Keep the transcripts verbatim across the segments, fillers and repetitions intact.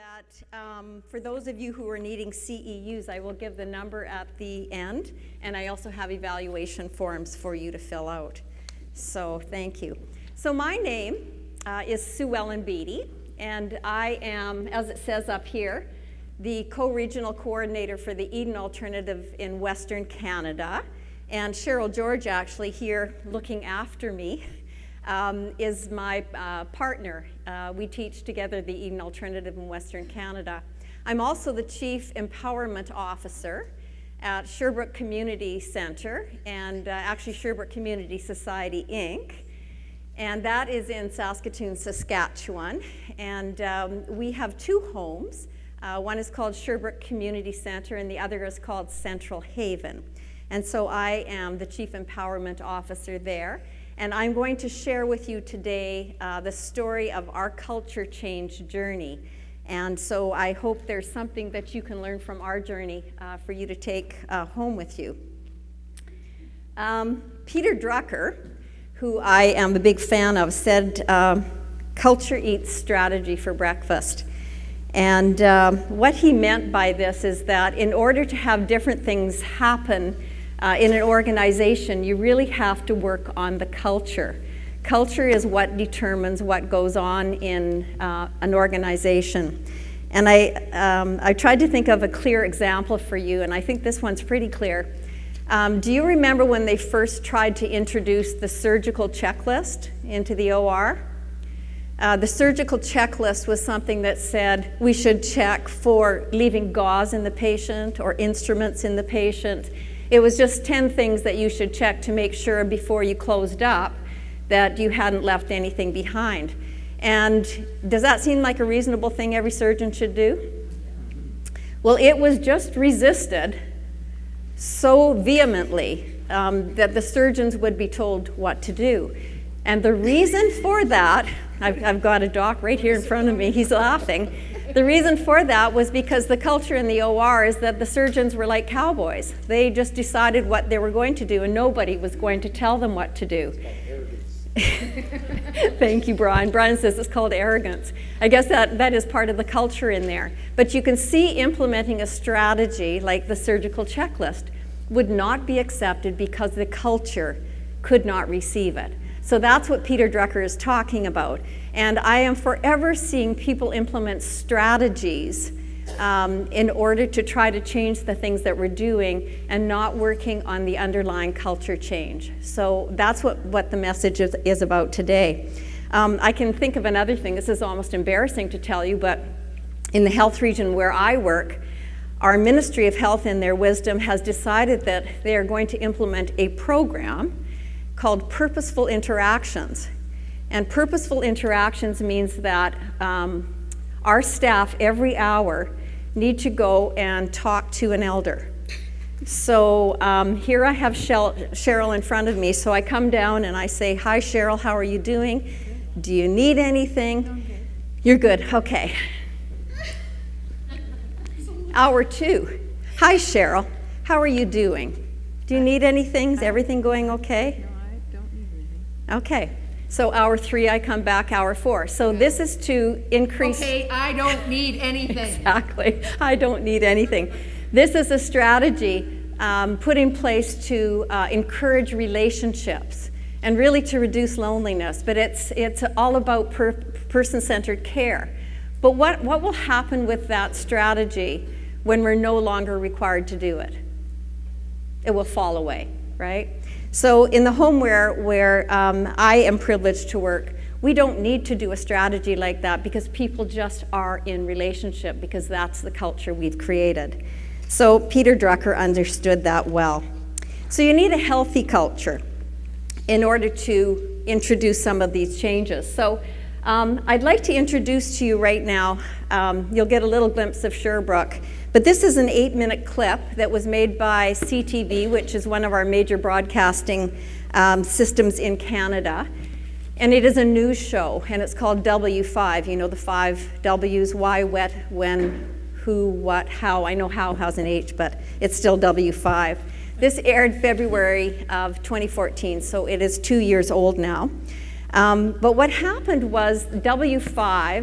that um, for those of you who are needing C E Us, I will give the number at the end, and I also have evaluation forms for you to fill out. So thank you. So my name uh, is Suellen Beatty, and I am, as it says up here, the co-regional coordinator for the Eden Alternative in Western Canada. And Cheryl George, actually here looking after me, um, is my uh, partner. Uh, we teach together the Eden Alternative in Western Canada. I'm also the Chief Empowerment Officer at Sherbrooke Community Center, and uh, actually Sherbrooke Community Society, Incorporated. And that is in Saskatoon, Saskatchewan. And um, we have two homes. Uh, one is called Sherbrooke Community Center, and the other is called Central Haven. And so I am the Chief Empowerment Officer there. And I'm going to share with you today uh, the story of our culture change journey. And so I hope there's something that you can learn from our journey uh, for you to take uh, home with you. Um, Peter Drucker, who I am a big fan of, said, uh, culture eats strategy for breakfast. And uh, what he meant by this is that in order to have different things happen uh, in an organization, you really have to work on the culture. Culture is what determines what goes on in uh, an organization. And I, um, I tried to think of a clear example for you, and I think this one's pretty clear. Um, do you remember when they first tried to introduce the surgical checklist into the O R? Uh, the surgical checklist was something that said we should check for leaving gauze in the patient or instruments in the patient. It was just ten things that you should check to make sure before you closed up that you hadn't left anything behind. And does that seem like a reasonable thing every surgeon should do? Well, it was just resisted so vehemently um, that the surgeons would be told what to do. And the reason for that, I've, I've got a doc right here in front of me, he's laughing. The reason for that was because the culture in the O R is that the surgeons were like cowboys. They just decided what they were going to do, and nobody was going to tell them what to do. Thank you, Brian. Brian says it's called arrogance. I guess that, that is part of the culture in there. But you can see implementing a strategy like the surgical checklist would not be accepted because the culture could not receive it. So that's what Peter Drucker is talking about. And I am forever seeing people implement strategies um, in order to try to change the things that we're doing and not working on the underlying culture change. So that's what, what the message is, is about today. Um, I can think of another thing. This is almost embarrassing to tell you, but in the health region where I work, our Ministry of Health in their wisdom has decided that they are going to implement a program called Purposeful Interactions. And Purposeful Interactions means that um, our staff every hour need to go and talk to an elder. So um, here I have Cheryl in front of me, so I come down and I say, "Hi Cheryl, how are you doing? Do you need anything?" Okay. You're good, okay. Hour two, "Hi Cheryl, how are you doing? Do you need anything? Is everything going okay?" Okay, so hour three, I come back, hour four. So this is to increase... Okay, I don't need anything. Exactly, I don't need anything. This is a strategy um, put in place to uh, encourage relationships and really to reduce loneliness, but it's, it's all about per person-centered care. But what, what will happen with that strategy when we're no longer required to do it? It will fall away, right? So in the home where, where um, I am privileged to work, we don't need to do a strategy like that because people just are in relationship because that's the culture we've created. So Peter Drucker understood that well. So you need a healthy culture in order to introduce some of these changes. So um, I'd like to introduce to you right now, um, you'll get a little glimpse of Sherbrooke. But this is an eight minute clip that was made by C T V, which is one of our major broadcasting um, systems in Canada. And it is a news show, and it's called W five, you know, the five W's, why, what, when, who, what, how. I know how has an H, but it's still W five. This aired February of twenty fourteen, so it is two years old now. Um, but what happened was W five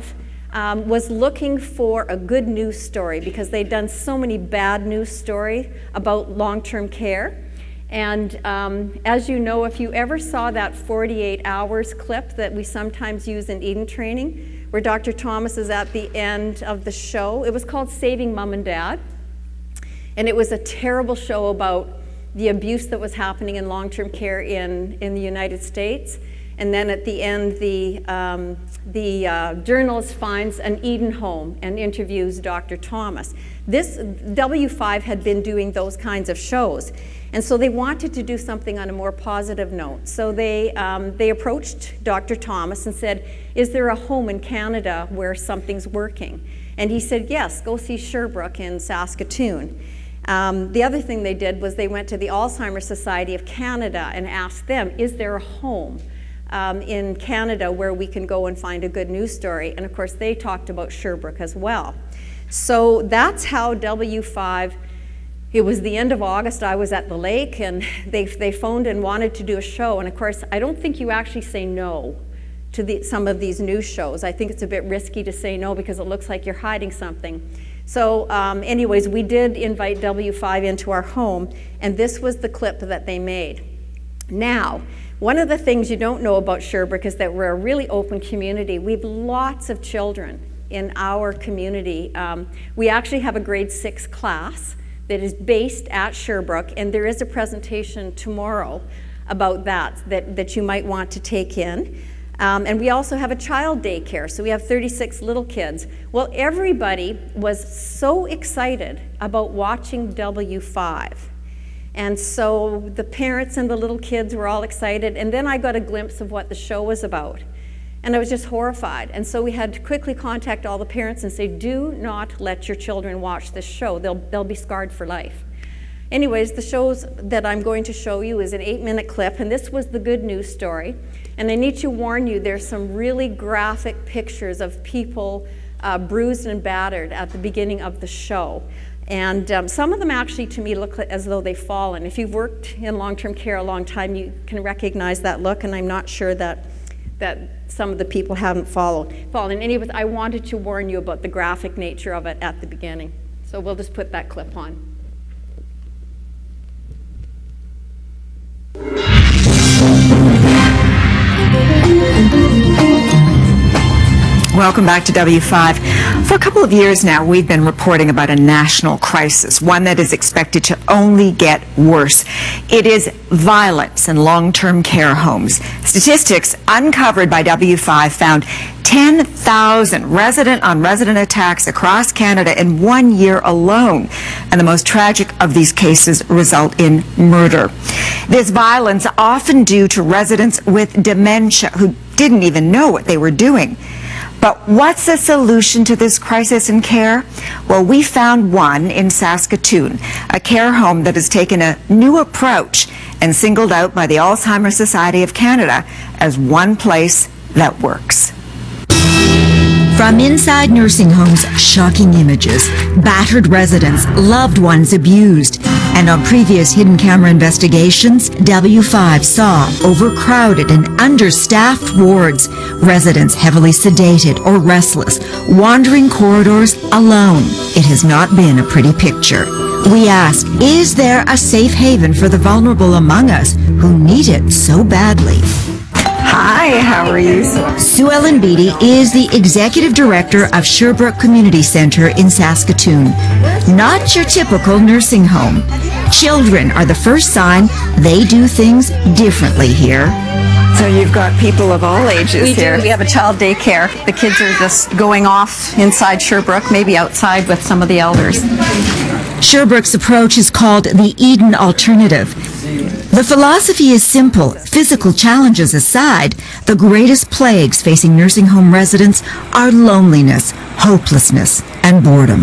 um, was looking for a good news story because they'd done so many bad news stories about long-term care. And um, as you know, if you ever saw that forty-eight hours clip that we sometimes use in Eden training, where Doctor Thomas is at the end of the show, it was called Saving Mom and Dad. And it was a terrible show about the abuse that was happening in long-term care in, in the United States. And then at the end, the, um, the uh, journalist finds an Eden home and interviews Doctor Thomas. This, W five had been doing those kinds of shows. And so they wanted to do something on a more positive note. So they, um, they approached Doctor Thomas and said, is there a home in Canada where something's working? And he said, yes, go see Sherbrooke in Saskatoon. Um, the other thing they did was they went to the Alzheimer's Society of Canada and asked them, is there a home um, in Canada where we can go and find a good news story? And of course, they talked about Sherbrooke as well. So that's how W five, it was the end of August, I was at the lake, and they, they phoned and wanted to do a show. And of course, I don't think you actually say no to the, some of these news shows. I think it's a bit risky to say no because it looks like you're hiding something. So um, anyways, we did invite W five into our home, and this was the clip that they made. Now, one of the things you don't know about Sherbrooke is that we're a really open community. We have lots of children in our community. Um, we actually have a grade six class that is based at Sherbrooke, and there is a presentation tomorrow about that that, that you might want to take in. Um, and we also have a child daycare, so we have thirty-six little kids. Well, everybody was so excited about watching W five. And so the parents and the little kids were all excited, and then I got a glimpse of what the show was about. And I was just horrified. And so we had to quickly contact all the parents and say, do not let your children watch this show. They'll, they'll be scarred for life. Anyways, the shows that I'm going to show you is an eight minute clip, and this was the good news story. And I need to warn you, there's some really graphic pictures of people uh, bruised and battered at the beginning of the show. And um, some of them actually, to me, look as though they've fallen. If you've worked in long-term care a long time, you can recognize that look, and I'm not sure that that some of the people haven't followed, fallen. Anyways, I wanted to warn you about the graphic nature of it at the beginning. So we'll just put that clip on. Welcome back to W five. For a couple of years now, we've been reporting about a national crisis, one that is expected to only get worse. It is violence in long-term care homes. Statistics uncovered by W five found ten thousand resident-on-resident attacks across Canada in one year alone. And the most tragic of these cases result in murder. This violence often due to residents with dementia who didn't even know what they were doing. But what's the solution to this crisis in care? Well, we found one in Saskatoon, a care home that has taken a new approach and singled out by the Alzheimer's Society of Canada as one place that works. From inside nursing homes, shocking images, battered residents, loved ones abused. And on previous hidden camera investigations, W five saw overcrowded and understaffed wards, residents heavily sedated or restless, wandering corridors alone. It has not been a pretty picture. We ask, is there a safe haven for the vulnerable among us who need it so badly? Hi, how are you? Suellen Beatty is the executive director of Sherbrooke Community Centre in Saskatoon. Not your typical nursing home. Children are the first sign they do things differently here. So you've got people of all ages we here. Do. We have a child daycare. The kids are just going off inside Sherbrooke, maybe outside with some of the elders. Sherbrooke's approach is called the Eden Alternative. The philosophy is simple. Physical challenges aside, the greatest plagues facing nursing home residents are loneliness, hopelessness, and boredom.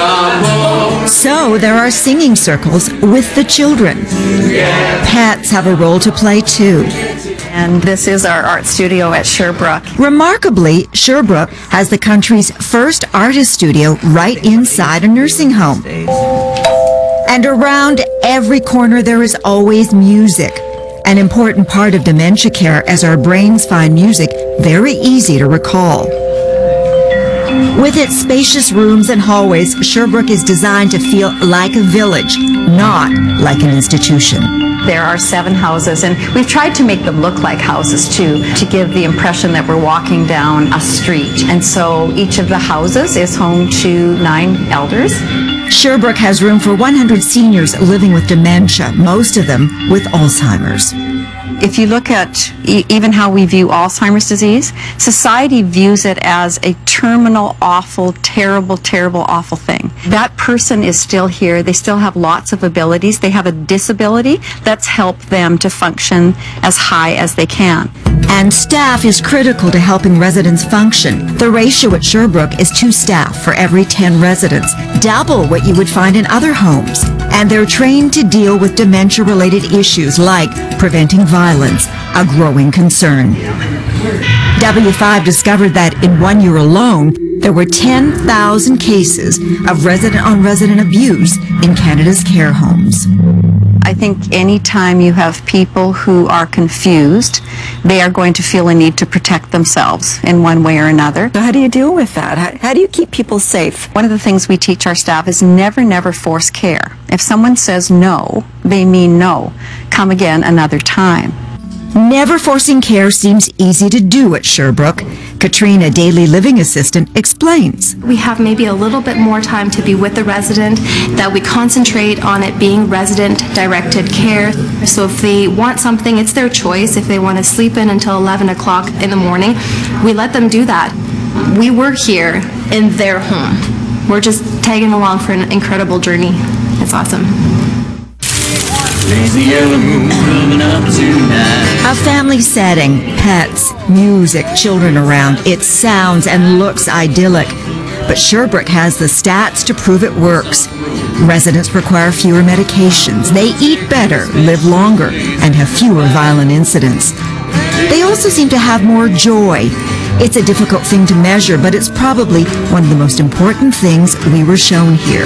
So there are singing circles with the children. Pets have a role to play too. And this is our art studio at Sherbrooke. Remarkably, Sherbrooke has the country's first artist studio right inside a nursing home. And around every corner there is always music, an important part of dementia care as our brains find music very easy to recall. With its spacious rooms and hallways, Sherbrooke is designed to feel like a village, not like an institution. There are seven houses, and we've tried to make them look like houses too, to give the impression that we're walking down a street. And so each of the houses is home to nine elders. Sherbrooke has room for one hundred seniors living with dementia, most of them with Alzheimer's. If you look at e even how we view Alzheimer's disease, society views it as a terminal, awful, terrible, terrible, awful thing. That person is still here. They still have lots of abilities. They have a disability that's helped them to function as high as they can. And staff is critical to helping residents function. The ratio at Sherbrooke is two staff for every ten residents, double what you would find in other homes. And they're trained to deal with dementia-related issues like preventing violence, a growing concern. W five discovered that in one year alone, there were ten thousand cases of resident-on-resident abuse in Canada's care homes. I think anytime you have people who are confused, they are going to feel a need to protect themselves in one way or another. So how do you deal with that? How, how do you keep people safe? One of the things we teach our staff is never, never force care. If someone says no, they mean no. Come again another time. Never forcing care seems easy to do at Sherbrooke. Katrina, daily living assistant, explains. We have maybe a little bit more time to be with the resident, that we concentrate on it being resident-directed care. So if they want something, it's their choice. If they want to sleep in until eleven o'clock in the morning, we let them do that. We work here in their home. We're just tagging along for an incredible journey. It's awesome. A family setting, pets, music, children around. It sounds and looks idyllic. But Sherbrooke has the stats to prove it works. Residents require fewer medications. They eat better, live longer, and have fewer violent incidents. They also seem to have more joy. It's a difficult thing to measure, but it's probably one of the most important things we were shown here.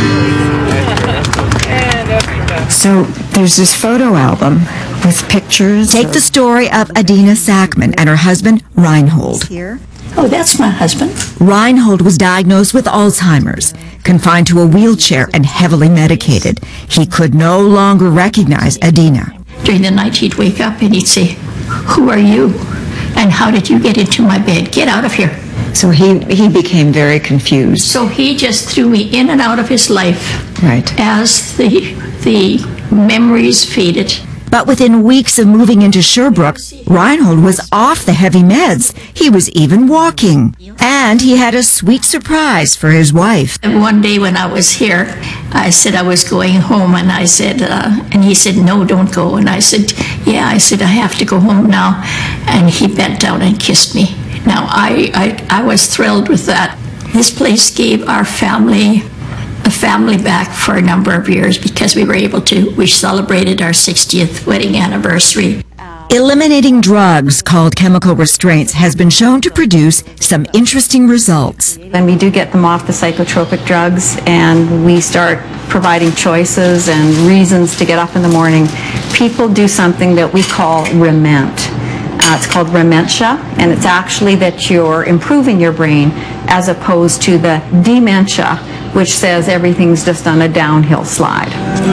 So there's this photo album with pictures. Take of... the story of Adina Sackman and her husband, Reinhold. Here. Oh, that's my husband. Reinhold was diagnosed with Alzheimer's, confined to a wheelchair and heavily medicated. He could no longer recognize Adina. During the night, he'd wake up and he'd say, "Who are you? And how did you get into my bed? Get out of here." So he, he became very confused. So he just threw me in and out of his life. Right. As the, the memories faded. But within weeks of moving into Sherbrooke, Reinhold was off the heavy meds. He was even walking. And he had a sweet surprise for his wife. And one day when I was here, I said I was going home, and I said, uh, and he said, "No, don't go." And I said, "Yeah," I said, "I have to go home now." And he bent down and kissed me. Now, I, I, I was thrilled with that. This place gave our family a family back for a number of years because we were able to. We celebrated our sixtieth wedding anniversary. Eliminating drugs, called chemical restraints, has been shown to produce some interesting results. Then we do get them off the psychotropic drugs, and we start providing choices and reasons to get up in the morning. People do something that we call rement. Uh, it's called rementia, and it's actually that you're improving your brain as opposed to the dementia, which says everything's just on a downhill slide.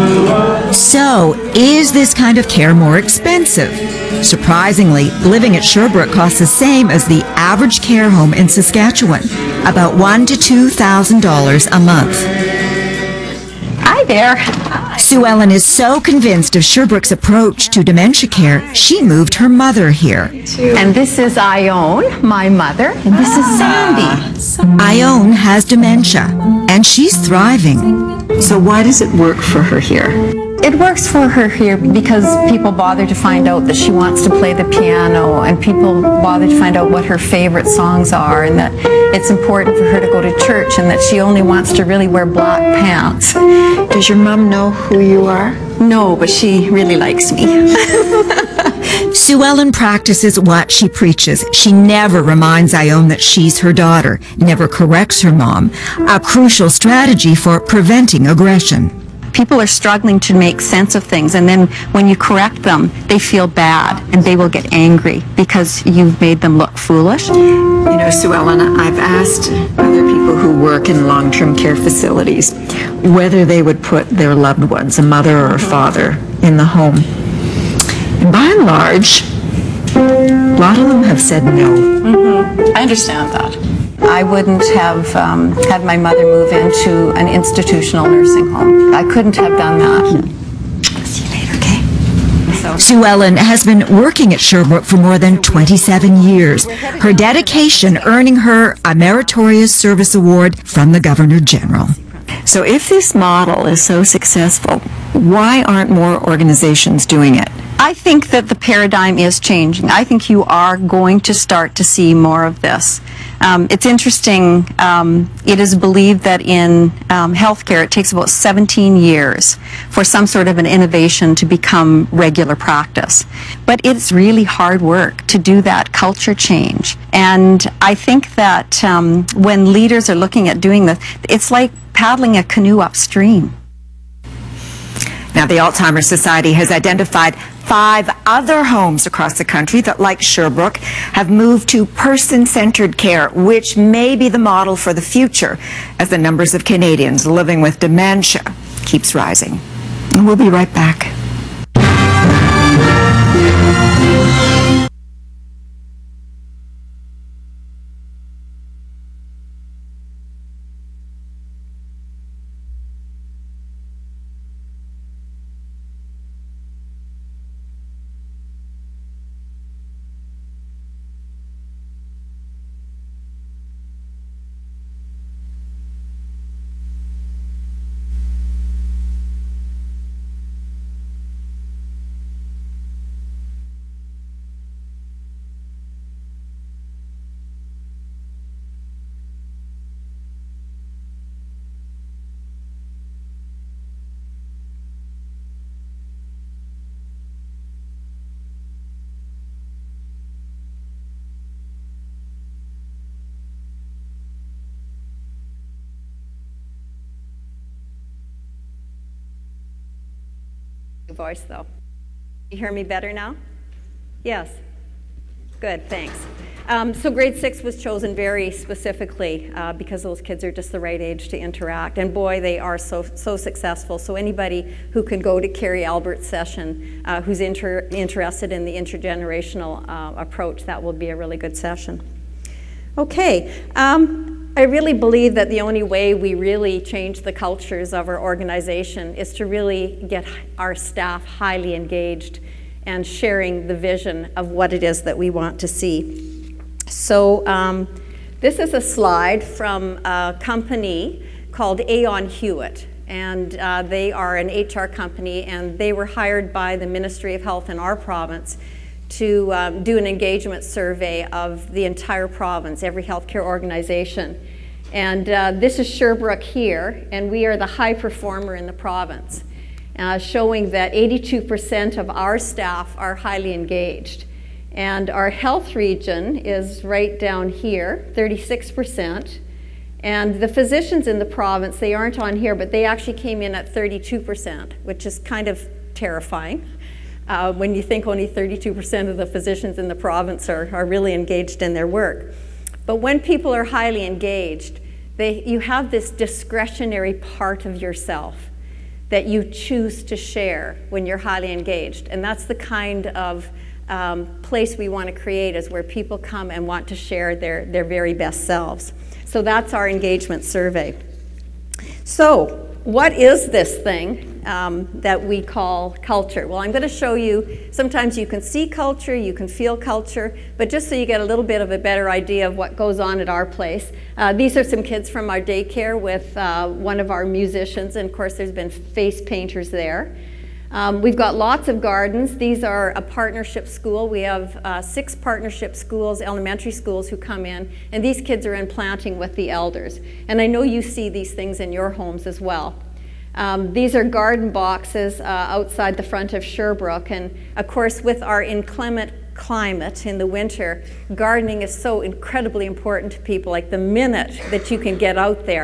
So, is this kind of care more expensive? Surprisingly, living at Sherbrooke costs the same as the average care home in Saskatchewan, about one to two thousand dollars a month. Hi there. Suellen is so convinced of Sherbrooke's approach to dementia care, she moved her mother here. And this is Ione, my mother, and this is Sandy. Ione has dementia, and she's thriving. So why does it work for her here? It works for her here because people bother to find out that she wants to play the piano, and people bother to find out what her favorite songs are, and that it's important for her to go to church, and that she only wants to really wear black pants. Does your mom know who you are? No, but she really likes me. Suellen practices what she preaches. She never reminds Ione that she's her daughter, never corrects her mom, a crucial strategy for preventing aggression. People are struggling to make sense of things, and then when you correct them, they feel bad, and they will get angry because you've made them look foolish. You know, Suellen, I've asked other people who work in long-term care facilities whether they would put their loved ones, a mother or a father, in the home. And by and large, a lot of them have said no. Mm-hmm. I understand that. I wouldn't have um, had my mother move into an institutional nursing home. I couldn't have done that. See you later, okay? So. Suellen has been working at Sherbrooke for more than twenty-seven years. Her dedication earning her a Meritorious Service Award from the Governor General. So if this model is so successful, why aren't more organizations doing it? I think that the paradigm is changing. I think you are going to start to see more of this. Um, it's interesting, um, it is believed that in um, healthcare it takes about seventeen years for some sort of an innovation to become regular practice. But it's really hard work to do that culture change. And I think that um, when leaders are looking at doing this, it's like paddling a canoe upstream. Now, the Alzheimer's Society has identified five other homes across the country that, like Sherbrooke, have moved to person-centered care, which may be the model for the future as the numbers of Canadians living with dementia keeps rising. And we'll be right back. Voice though. You hear me better now? Yes. Good, thanks. Um, so grade six was chosen very specifically uh, because those kids are just the right age to interact, and boy, they are so so successful. So anybody who can go to Carrie Albert's session, uh, who's inter interested in the intergenerational uh, approach, that will be a really good session. Okay. Um, I really believe that the only way we really change the cultures of our organization is to really get our staff highly engaged and sharing the vision of what it is that we want to see. So um, this is a slide from a company called Aon Hewitt, and uh, they are an H R company, and they were hired by the Ministry of Health in our province to um, do an engagement survey of the entire province, every healthcare organization. And uh, this is Sherbrooke here, and we are the high performer in the province, uh, showing that eighty-two percent of our staff are highly engaged. And our health region is right down here, thirty-six percent. And the physicians in the province, they aren't on here, but they actually came in at thirty-two percent, which is kind of terrifying. Uh, when you think only thirty-two percent of the physicians in the province are, are really engaged in their work. But when people are highly engaged, they, you have this discretionary part of yourself that you choose to share when you're highly engaged. And that's the kind of um, place we want to create, is where people come and want to share their, their very best selves. So that's our engagement survey. So what is this thing um, that we call culture? Well, I'm going to show you, sometimes you can see culture, you can feel culture, but just so you get a little bit of a better idea of what goes on at our place. Uh, these are some kids from our daycare with uh, one of our musicians, and of course there's been face painters there. Um, we've got lots of gardens. These are a partnership school. We have uh, six partnership schools, elementary schools, who come in, and these kids are in planting with the elders. And I know you see these things in your homes as well. Um, these are garden boxes uh, outside the front of Sherbrooke, and of course with our inclement climate in the winter, gardening is so incredibly important to people. Like the minute that you can get out there,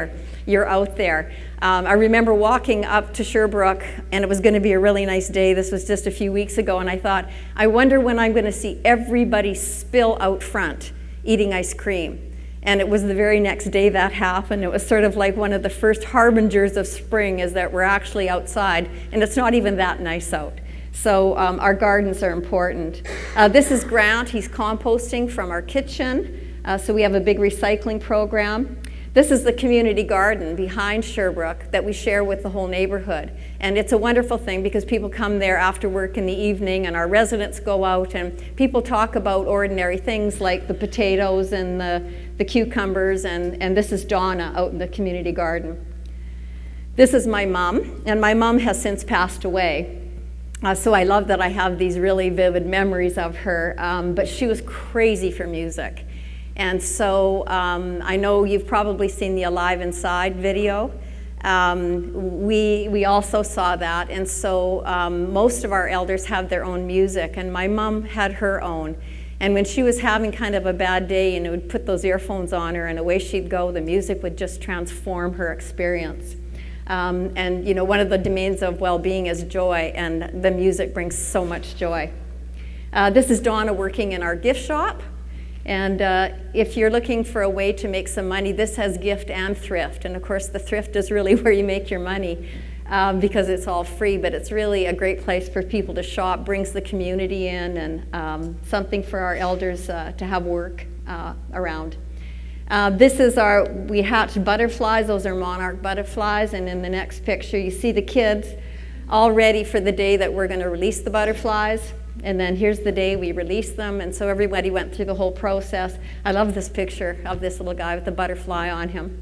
you're out there. Um, I remember walking up to Sherbrooke, and it was going to be a really nice day. This was just a few weeks ago, and I thought, I wonder when I'm going to see everybody spill out front eating ice cream. And it was the very next day that happened. It was sort of like one of the first harbingers of spring, is that we're actually outside, and it's not even that nice out. So um, our gardens are important. Uh, this is Grant. He's composting from our kitchen. Uh, so we have a big recycling program. This is the community garden behind Sherbrooke that we share with the whole neighborhood. And it's a wonderful thing because people come there after work in the evening, and our residents go out and people talk about ordinary things like the potatoes and the, the cucumbers, and, and this is Donna out in the community garden. This is my mom, and my mom has since passed away. Uh, so I love that I have these really vivid memories of her, um, but she was crazy for music. And so um, I know you've probably seen the Alive Inside video. Um, we, we also saw that, and so um, most of our elders have their own music, and my mom had her own. And when she was having kind of a bad day, and it would put those earphones on her, and away she'd go, the music would just transform her experience. Um, and you know, one of the domains of well-being is joy, and the music brings so much joy. Uh, this is Donna working in our gift shop. And uh, if you're looking for a way to make some money, this has gift and thrift. And of course, the thrift is really where you make your money um, because it's all free, but it's really a great place for people to shop, brings the community in, and um, something for our elders uh, to have work uh, around. Uh, this is our, we hatched butterflies. Those are monarch butterflies. And in the next picture, you see the kids all ready for the day that we're going to release the butterflies. And then here's the day we released them, and so everybody went through the whole process. I love this picture of this little guy with the butterfly on him.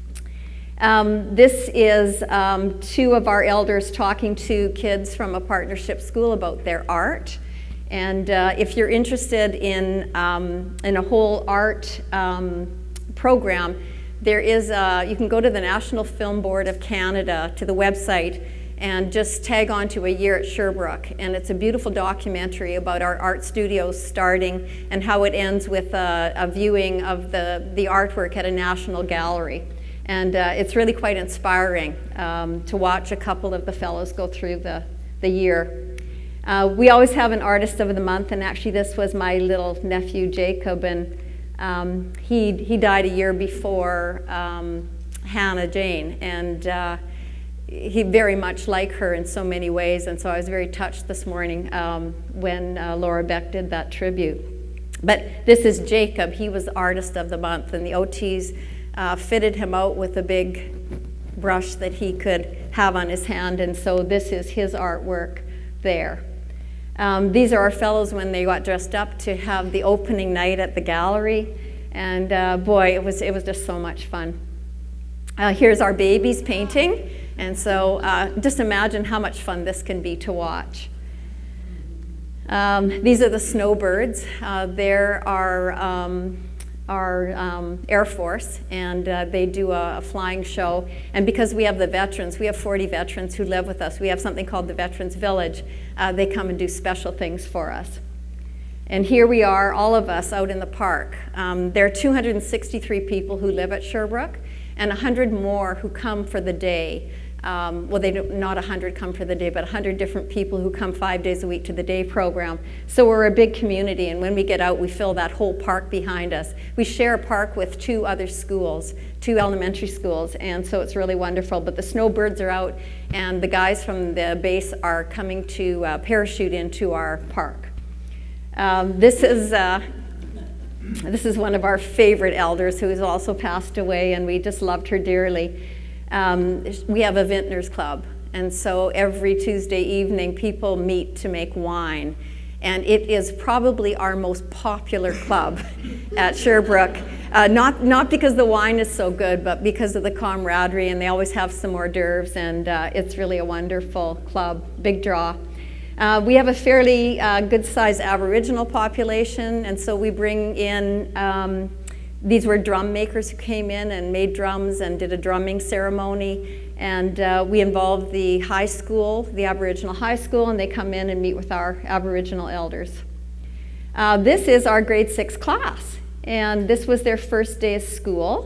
Um, this is um, two of our elders talking to kids from a partnership school about their art. And uh, if you're interested in, um, in a whole art um, program, there is a, you can go to the National Film Board of Canada, to the website, and just tag on to a year at Sherbrooke. And it's a beautiful documentary about our art studios starting and how it ends with a, a viewing of the, the artwork at a national gallery. And uh, it's really quite inspiring um, to watch a couple of the fellows go through the, the year. Uh, we always have an artist of the month, and actually this was my little nephew Jacob, and um, he, he died a year before um, Hannah Jane. And uh, he very much like her in so many ways, and so I was very touched this morning um, when uh, Laura Beck did that tribute. But this is Jacob. He was Artist of the Month, and the O Ts uh, fitted him out with a big brush that he could have on his hand, and so this is his artwork there. Um, these are our fellows when they got dressed up to have the opening night at the gallery, and uh, boy, it was, it was just so much fun. Uh, here's our babies painting. And so uh, just imagine how much fun this can be to watch. Um, these are the snowbirds. Uh, they're our, um, our um, Air Force, and uh, they do a, a flying show. And because we have the veterans, we have forty veterans who live with us. We have something called the Veterans Village. Uh, they come and do special things for us. And here we are, all of us out in the park. Um, there are two hundred sixty-three people who live at Sherbrooke, and one hundred more who come for the day. Um, well, they don't, not one hundred come for the day, but one hundred different people who come five days a week to the day program. So we're a big community, and when we get out, we fill that whole park behind us. We share a park with two other schools, two elementary schools, and so it's really wonderful. But the snowbirds are out, and the guys from the base are coming to uh, parachute into our park. Um, this is uh, this is one of our favorite elders who has also passed away, and we just loved her dearly. Um, we have a vintners club, and so every Tuesday evening people meet to make wine, and it is probably our most popular club at Sherbrooke. Uh, not, not because the wine is so good, but because of the camaraderie, and they always have some hors d'oeuvres, and uh, it's really a wonderful club, big draw. Uh, we have a fairly uh, good-sized Aboriginal population, and so we bring in um, these were drum makers who came in and made drums and did a drumming ceremony. And uh, we involved the high school, the Aboriginal high school, and they come in and meet with our Aboriginal elders. Uh, this is our grade six class. And this was their first day of school.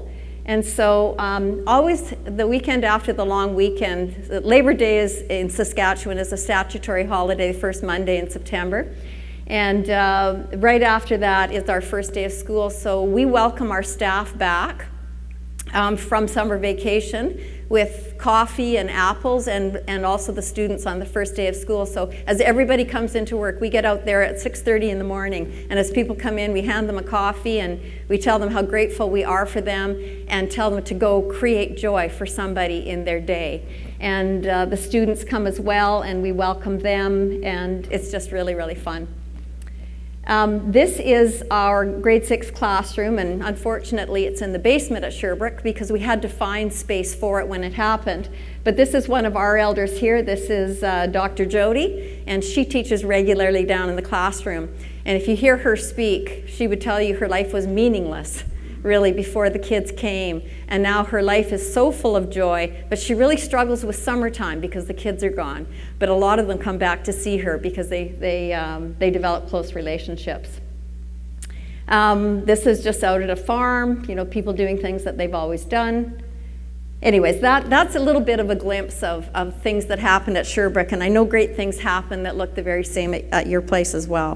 And so um, always the weekend after the long weekend, Labor Day is in Saskatchewan is a statutory holiday, the first Monday in September. And uh, right after that is our first day of school. So we welcome our staff back um, from summer vacation with coffee and apples, and, and also the students on the first day of school. So as everybody comes into work, we get out there at six thirty in the morning, and as people come in, we hand them a coffee and we tell them how grateful we are for them and tell them to go create joy for somebody in their day. And uh, the students come as well, and we welcome them, and it's just really, really fun. Um, this is our grade six classroom, and unfortunately it's in the basement at Sherbrooke because we had to find space for it when it happened. But this is one of our elders here. This is uh, Doctor Jody, and she teaches regularly down in the classroom. And if you hear her speak, she would tell you her life was meaningless, really, before the kids came. And now her life is so full of joy, but she really struggles with summertime because the kids are gone. But a lot of them come back to see her because they, they, um, they develop close relationships. Um, this is just out at a farm, you know, people doing things that they've always done. Anyways, that, that's a little bit of a glimpse of, of things that happened at Sherbrooke, and I know great things happen that look the very same at, at your place as well.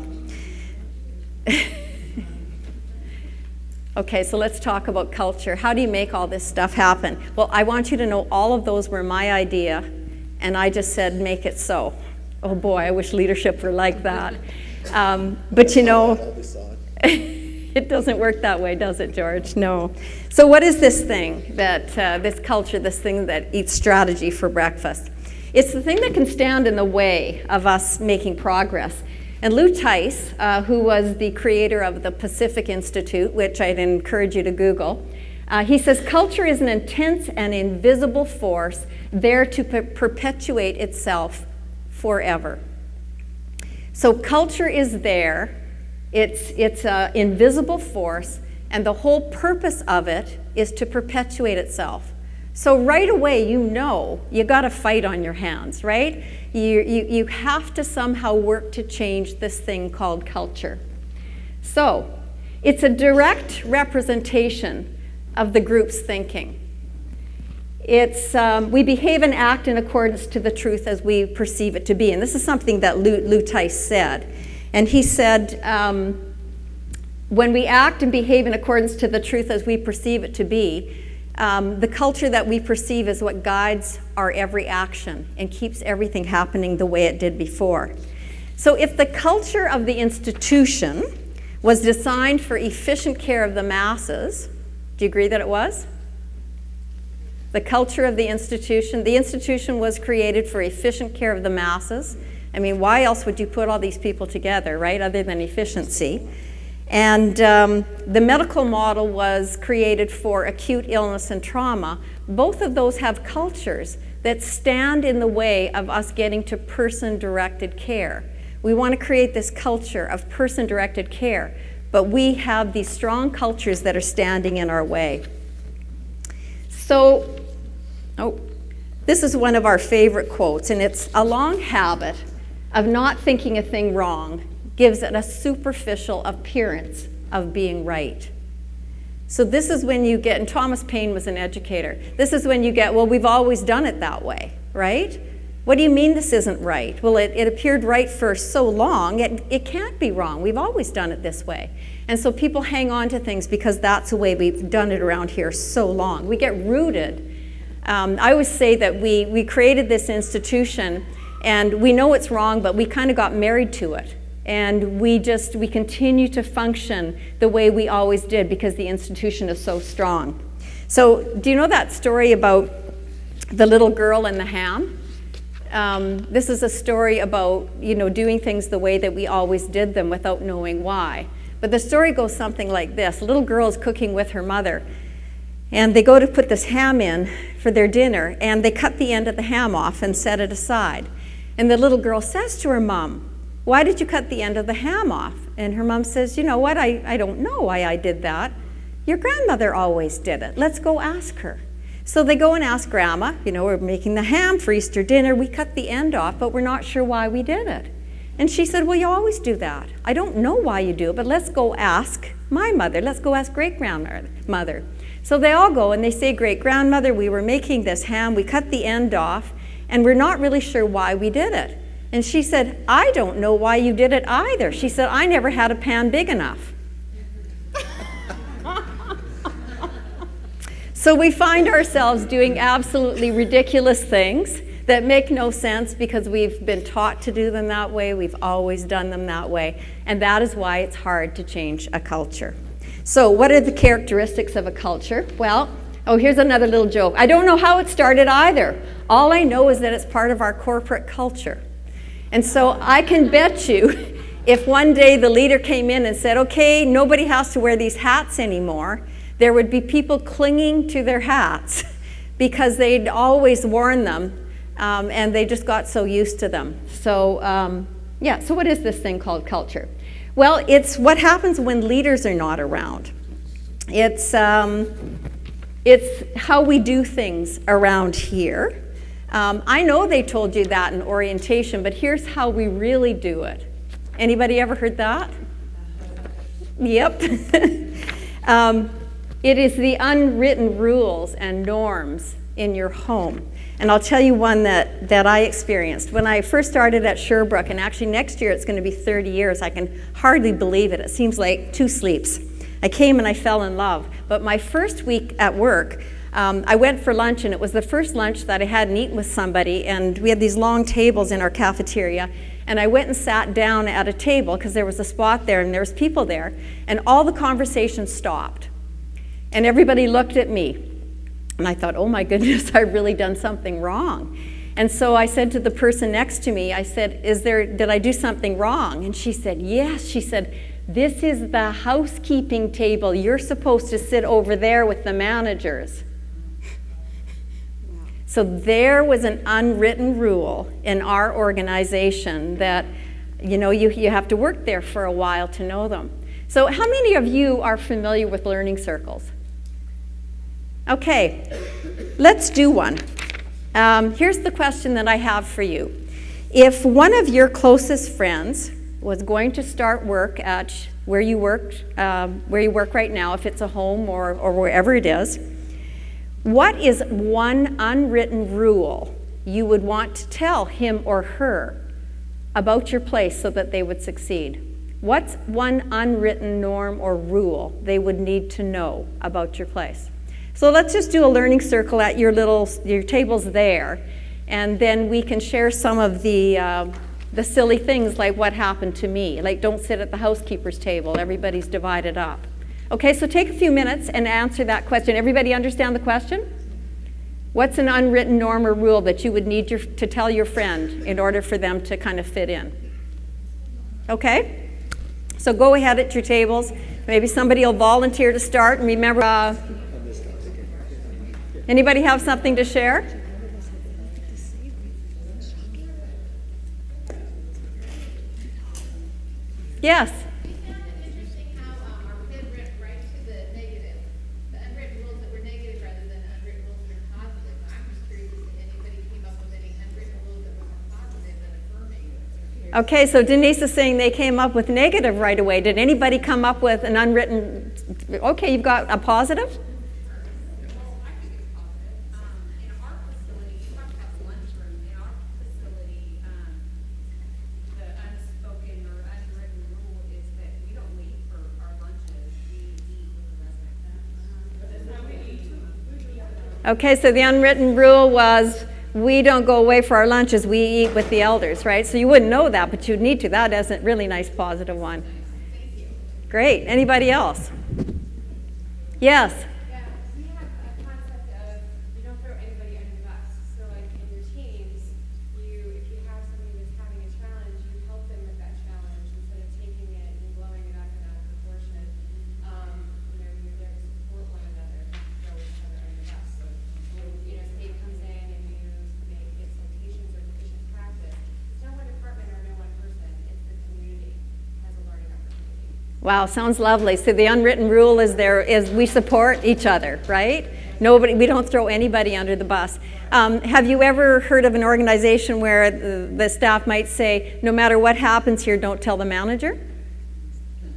Okay, so let's talk about culture. How do you make all this stuff happen? Well, I want you to know all of those were my idea, and I just said, make it so. Oh boy, I wish leadership were like that. Um, but you know, it doesn't work that way, does it, George? No. So what is this thing, that uh, this culture, this thing that eats strategy for breakfast? It's the thing that can stand in the way of us making progress. And Lou Tice, uh, who was the creator of the Pacific Institute, which I'd encourage you to Google, uh, he says, culture is an intense and invisible force there to per perpetuate itself forever. So culture is there, it's, it's an invisible force, and the whole purpose of it is to perpetuate itself. So right away, you know, you got a fight on your hands, right? You, you, you have to somehow work to change this thing called culture. So it's a direct representation of the group's thinking. It's, um, we behave and act in accordance to the truth as we perceive it to be. And this is something that Lou, Lou Tice said. And he said, um, when we act and behave in accordance to the truth as we perceive it to be, Um, the culture that we perceive is what guides our every action and keeps everything happening the way it did before. So if the culture of the institution was designed for efficient care of the masses, do you agree that it was? The culture of the institution, the institution was created for efficient care of the masses. I mean, why else would you put all these people together, right, other than efficiency? And um, the medical model was created for acute illness and trauma. Both of those have cultures that stand in the way of us getting to person-directed care. We want to create this culture of person-directed care, but we have these strong cultures that are standing in our way. So, oh, this is one of our favorite quotes, and it's a long habit of not thinking a thing wrong gives it a superficial appearance of being right. So this is when you get, and Thomas Paine was an educator, this is when you get, well, we've always done it that way, right? What do you mean this isn't right? Well, it, it appeared right for so long, it, it can't be wrong. We've always done it this way. And so people hang on to things because that's the way we've done it around here so long. We get rooted. Um, I always say that we, we created this institution and we know it's wrong, but we kind of got married to it. And we just, we continue to function the way we always did because the institution is so strong. So do you know that story about the little girl and the ham? Um, this is a story about, you know, doing things the way that we always did them without knowing why. But the story goes something like this. A little girl is cooking with her mother, and they go to put this ham in for their dinner, and they cut the end of the ham off and set it aside. And the little girl says to her mom, "Why did you cut the end of the ham off?" And her mom says, "You know what, I, I don't know why I did that. Your grandmother always did it. Let's go ask her." So they go and ask Grandma, you know, we're making the ham for Easter dinner. We cut the end off, but we're not sure why we did it. And she said, "Well, you always do that. I don't know why you do it, but let's go ask my mother. Let's go ask great-grandmother." So they all go and they say, great grandmother, we were making this ham, we cut the end off, and we're not really sure why we did it. And she said, I don't know why you did it either. She said, I never had a pan big enough. So we find ourselves doing absolutely ridiculous things that make no sense because we've been taught to do them that way. We've always done them that way. And that is why it's hard to change a culture. So what are the characteristics of a culture? Well, oh, here's another little joke. I don't know how it started either. All I know is that it's part of our corporate culture. And so I can bet you if one day the leader came in and said, okay, nobody has to wear these hats anymore, there would be people clinging to their hats because they'd always worn them. Um, and they just got so used to them. So um, yeah, so what is this thing called culture? Well, it's what happens when leaders are not around. It's, um, it's how we do things around here. Um, I know they told you that in orientation, but here's how we really do it. Anybody ever heard that? Yep. um, it is the unwritten rules and norms in your home. And I'll tell you one that, that I experienced. When I first started at Sherbrooke, and actually next year it's going to be thirty years, I can hardly believe it. It seems like two sleeps. I came and I fell in love. But my first week at work, um, I went for lunch, and it was the first lunch that I hadn't eaten with somebody, and we had these long tables in our cafeteria, and I went and sat down at a table because there was a spot there and there was people there, and all the conversation stopped. And everybody looked at me. And I thought, oh my goodness, I've really done something wrong. And so I said to the person next to me, I said, is there, did I do something wrong? And she said, yes. She said, this is the housekeeping table. You're supposed to sit over there with the managers. So there was an unwritten rule in our organization that, you know, you, you have to work there for a while to know them. So how many of you are familiar with learning circles? Okay, let's do one. Um, here's the question that I have for you. If one of your closest friends was going to start work at where you work, um, where you work right now, if it's a home or, or wherever it is, what is one unwritten rule you would want to tell him or her about your place so that they would succeed? What's one unwritten norm or rule they would need to know about your place? So let's just do a learning circle at your little, your tables there, and then we can share some of the, uh, the silly things like what happened to me. Like, don't sit at the housekeeper's table, everybody's divided up. Okay, so take a few minutes and answer that question. Everybody understand the question? What's an unwritten norm or rule that you would need your, to tell your friend in order for them to kind of fit in? Okay, so go ahead at your tables. Maybe somebody will volunteer to start, and remember, uh, anybody have something to share? Yes. We found it interesting how um, our kid went right to the negative, the unwritten rules that were negative rather than unwritten rules that are positive. I'm just curious if anybody came up with any unwritten rules that were more positive than affirming. Okay, so Denise is saying they came up with negative right away. Did anybody come up with an unwritten? Okay, you've got a positive? Okay, so the unwritten rule was we don't go away for our lunches, we eat with the elders, right? So you wouldn't know that, but you'd need to. That is a really nice positive one. Thank you. Great. Anybody else? Yes? Yeah, we have a concept of you don't throw anybody under the bus. So like in your teams, you if you have somebody that's having a challenge, you help them with that challenge instead of taking it and blowing it up and out of proportion. Um, you know, you're there to support one another, not throw each other under the bus. So when you know state comes in and you make expectations or deficient practice, it's not one department or no one person. It's the community has a learning opportunity. Wow, sounds lovely. So the unwritten rule is there is we support each other, right? Nobody, we don't throw anybody under the bus. Um, have you ever heard of an organization where the, the staff might say, no matter what happens here, don't tell the manager?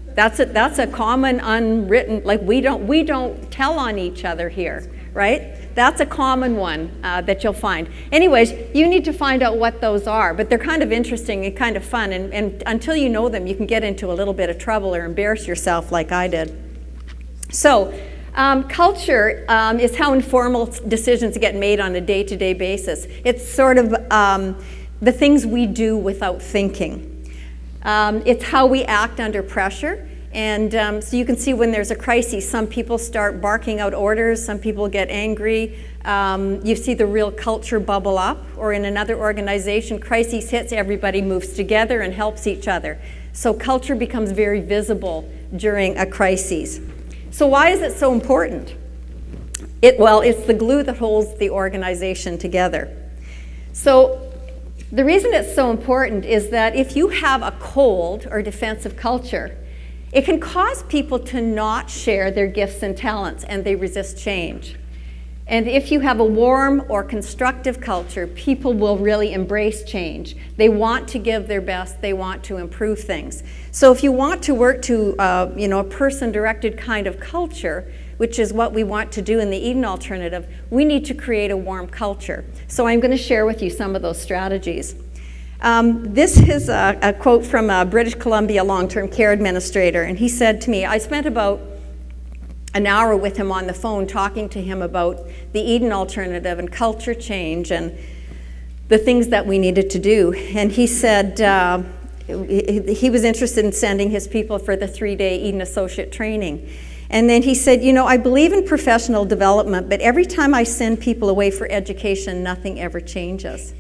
That's a, that's a common unwritten, like we don't, we don't tell on each other here, right? That's a common one uh, that you'll find. Anyways, you need to find out what those are, but they're kind of interesting and kind of fun, and, and until you know them, you can get into a little bit of trouble or embarrass yourself like I did. So, um, culture um, is how informal decisions get made on a day-to-day basis. It's sort of um, the things we do without thinking. Um, it's how we act under pressure. And um, so you can see when there's a crisis, some people start barking out orders, some people get angry. Um, you see the real culture bubble up. Or in another organization, crisis hits, everybody moves together and helps each other. So culture becomes very visible during a crisis. So why is it so important? It, well, it's the glue that holds the organization together. So the reason it's so important is that if you have a cold or defensive culture, it can cause people to not share their gifts and talents, and they resist change. And if you have a warm or constructive culture, people will really embrace change. They want to give their best, they want to improve things. So if you want to work to uh, you know, a person-directed kind of culture, which is what we want to do in the Eden Alternative, we need to create a warm culture. So I'm going to share with you some of those strategies. Um, this is a, a quote from a British Columbia long-term care administrator, and he said to me, I spent about an hour with him on the phone talking to him about the Eden Alternative and culture change and the things that we needed to do. And he said uh, he, he was interested in sending his people for the three-day Eden Associate training. And then he said, you know, I believe in professional development, but every time I send people away for education, nothing ever changes.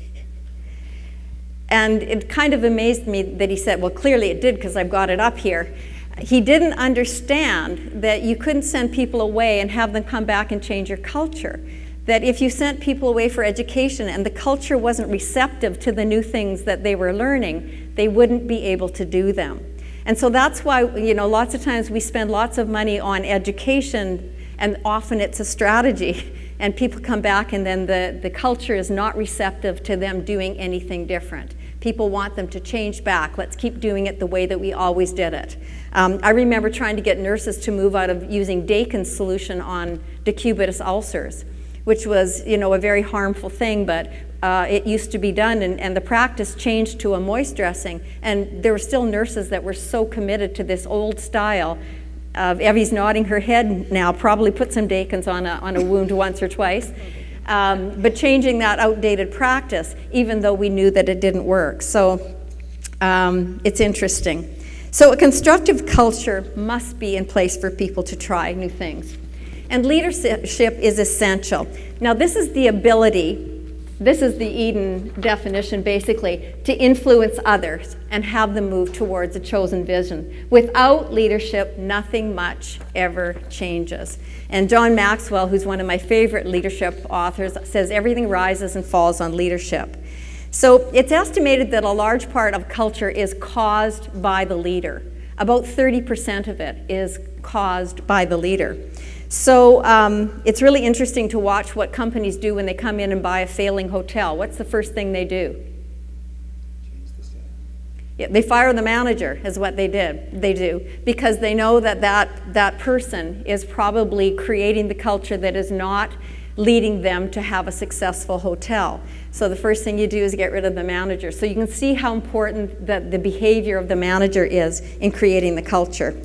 And it kind of amazed me that he said, well, clearly it did because I've got it up here. He didn't understand that you couldn't send people away and have them come back and change your culture. That if you sent people away for education and the culture wasn't receptive to the new things that they were learning, they wouldn't be able to do them. And so that's why, you know, lots of times we spend lots of money on education, and often it's a strategy. And people come back and then the, the culture is not receptive to them doing anything different. People want them to change back. Let's keep doing it the way that we always did it. Um, I remember trying to get nurses to move out of using Dakin's solution on decubitus ulcers, which was, you know, a very harmful thing, but uh, it used to be done, and, and the practice changed to a moist dressing, and there were still nurses that were so committed to this old style. Uh, Evie's nodding her head now, probably put some Dakin's on a, on a wound once or twice. Um, but changing that outdated practice, even though we knew that it didn't work. So um, it's interesting. So a constructive culture must be in place for people to try new things. And leadership is essential. Now this is the ability, this is the Eden definition basically, to influence others and have them move towards a chosen vision. Without leadership, nothing much ever changes. And John Maxwell, who's one of my favorite leadership authors, says everything rises and falls on leadership. So it's estimated that a large part of culture is caused by the leader. About thirty percent of it is caused by the leader. So um, it's really interesting to watch what companies do when they come in and buy a failing hotel. What's the first thing they do? Change the staff. Yeah, they fire the manager is what they did. They do because they know that, that that person is probably creating the culture that is not leading them to have a successful hotel. So the first thing you do is get rid of the manager. So you can see how important that the behavior of the manager is in creating the culture.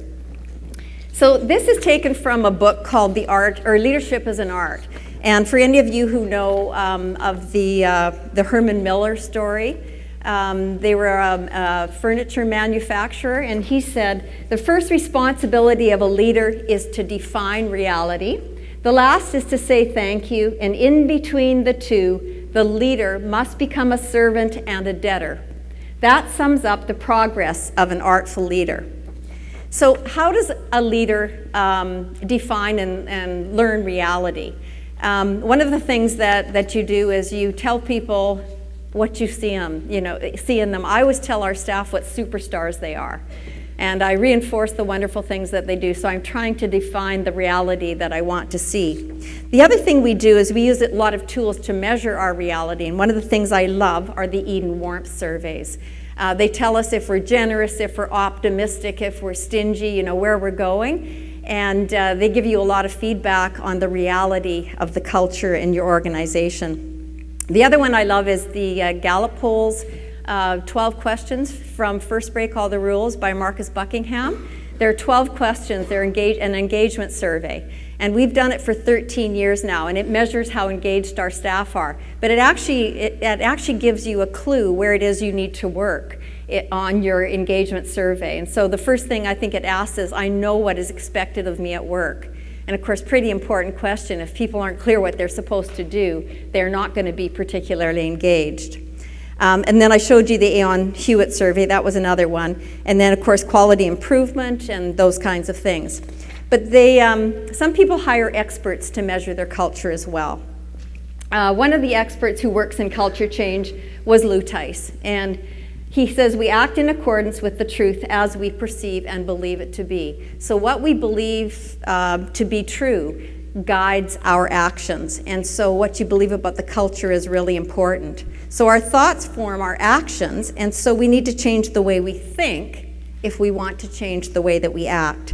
So this is taken from a book called The Art, or Leadership is an Art. And for any of you who know um, of the, uh, the Herman Miller story, um, they were a, a furniture manufacturer, and he said, the first responsibility of a leader is to define reality. The last is to say thank you, and in between the two, the leader must become a servant and a debtor. That sums up the progress of an artful leader. So how does a leader um, define and, and learn reality? Um, one of the things that, that you do is you tell people what you see them, you know, see in them. I always tell our staff what superstars they are. And I reinforce the wonderful things that they do. So I'm trying to define the reality that I want to see. The other thing we do is we use a lot of tools to measure our reality. And one of the things I love are the Eden Warmth surveys. Uh, they tell us if we're generous, if we're optimistic, if we're stingy, you know, where we're going. And uh, they give you a lot of feedback on the reality of the culture in your organization. The other one I love is the uh, Gallup polls, uh, twelve questions from First Break All the Rules by Marcus Buckingham. There are twelve questions, they're engage an engagement survey. And we've done it for thirteen years now, and it measures how engaged our staff are. But it actually, it, it actually gives you a clue where it is you need to work it, on your engagement survey. And so the first thing I think it asks is, I know what is expected of me at work. And of course, pretty important question, if people aren't clear what they're supposed to do, they're not going to be particularly engaged. Um, and then I showed you the Aon Hewitt survey, that was another one. And then of course, quality improvement and those kinds of things. But they, um, some people hire experts to measure their culture as well. Uh, one of the experts who works in culture change was Lou Tice. And he says, we act in accordance with the truth as we perceive and believe it to be. So what we believe uh, to be true guides our actions. And so what you believe about the culture is really important. So our thoughts form our actions, and so we need to change the way we think if we want to change the way that we act.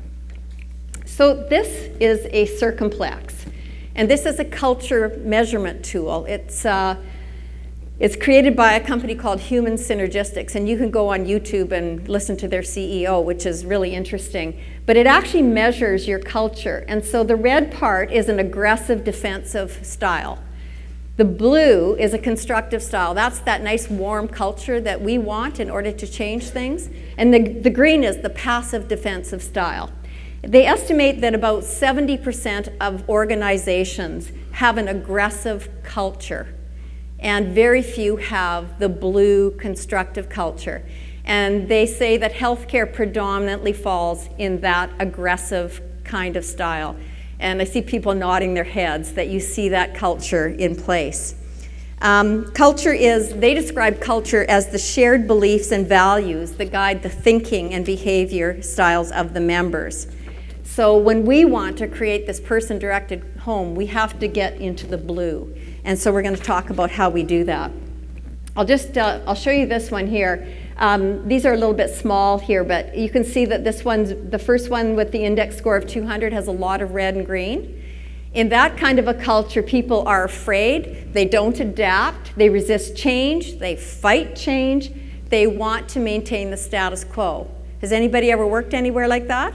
So this is a circumplex, and this is a culture measurement tool. It's, uh, it's created by a company called Human Synergistics, and you can go on YouTube and listen to their C E O, which is really interesting. But it actually measures your culture, and so the red part is an aggressive defensive style. The blue is a constructive style. That's that nice warm culture that we want in order to change things. And the, the green is the passive defensive style. They estimate that about seventy percent of organizations have an aggressive culture, and very few have the blue constructive culture. And they say that healthcare predominantly falls in that aggressive kind of style. And I see people nodding their heads that you see that culture in place. Um, culture is, they describe culture as the shared beliefs and values that guide the thinking and behavior styles of the members. So when we want to create this person-directed home, we have to get into the blue. And so we're going to talk about how we do that. I'll just, uh, I'll show you this one here. Um, these are a little bit small here, but you can see that this one's, the first one with the index score of two hundred has a lot of red and green. In that kind of a culture, people are afraid, they don't adapt, they resist change, they fight change, they want to maintain the status quo. Has anybody ever worked anywhere like that?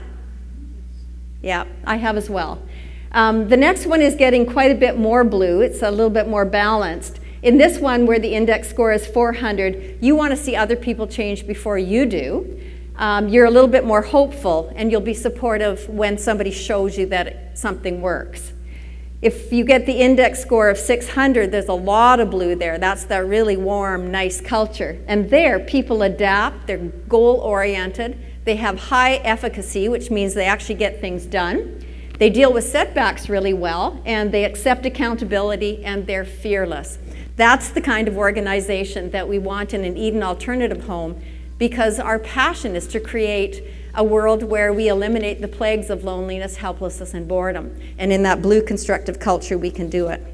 Yeah, I have as well. Um, the next one is getting quite a bit more blue. It's a little bit more balanced. In this one, where the index score is four hundred, you want to see other people change before you do. Um, you're a little bit more hopeful, and you'll be supportive when somebody shows you that something works. If you get the index score of six hundred, there's a lot of blue there. That's that really warm, nice culture. And there, people adapt, they're goal-oriented, they have high efficacy, which means they actually get things done. They deal with setbacks really well, and they accept accountability, and they're fearless. That's the kind of organization that we want in an Eden alternative home, because our passion is to create a world where we eliminate the plagues of loneliness, helplessness, and boredom. And in that blue constructive culture, we can do it.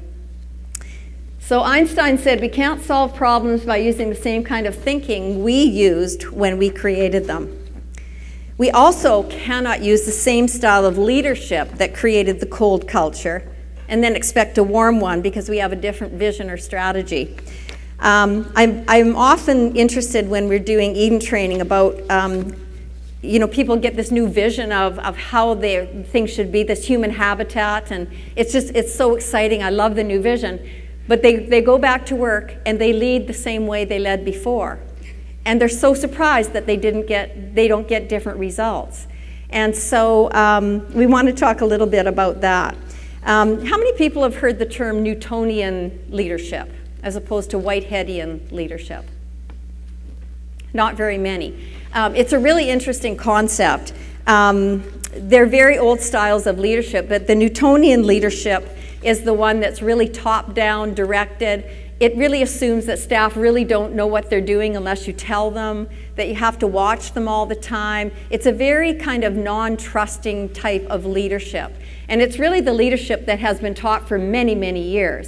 So Einstein said we can't solve problems by using the same kind of thinking we used when we created them. We also cannot use the same style of leadership that created the cold culture and then expect a warm one because we have a different vision or strategy. Um, I'm, I'm often interested when we're doing Eden training about, um, you know, people get this new vision of, of how their things should be, this human habitat, and it's just, it's so exciting. I love the new vision. But they, they go back to work and they lead the same way they led before. And they're so surprised that they didn't get, they don't get different results. And so um, we want to talk a little bit about that. Um, how many people have heard the term Newtonian leadership as opposed to Whiteheadian leadership? Not very many. Um, it's a really interesting concept. Um, they're very old styles of leadership, but the Newtonian leadership is the one that's really top-down, directed. It really assumes that staff really don't know what they're doing unless you tell them, that you have to watch them all the time. It's a very kind of non-trusting type of leadership. And it's really the leadership that has been taught for many, many years.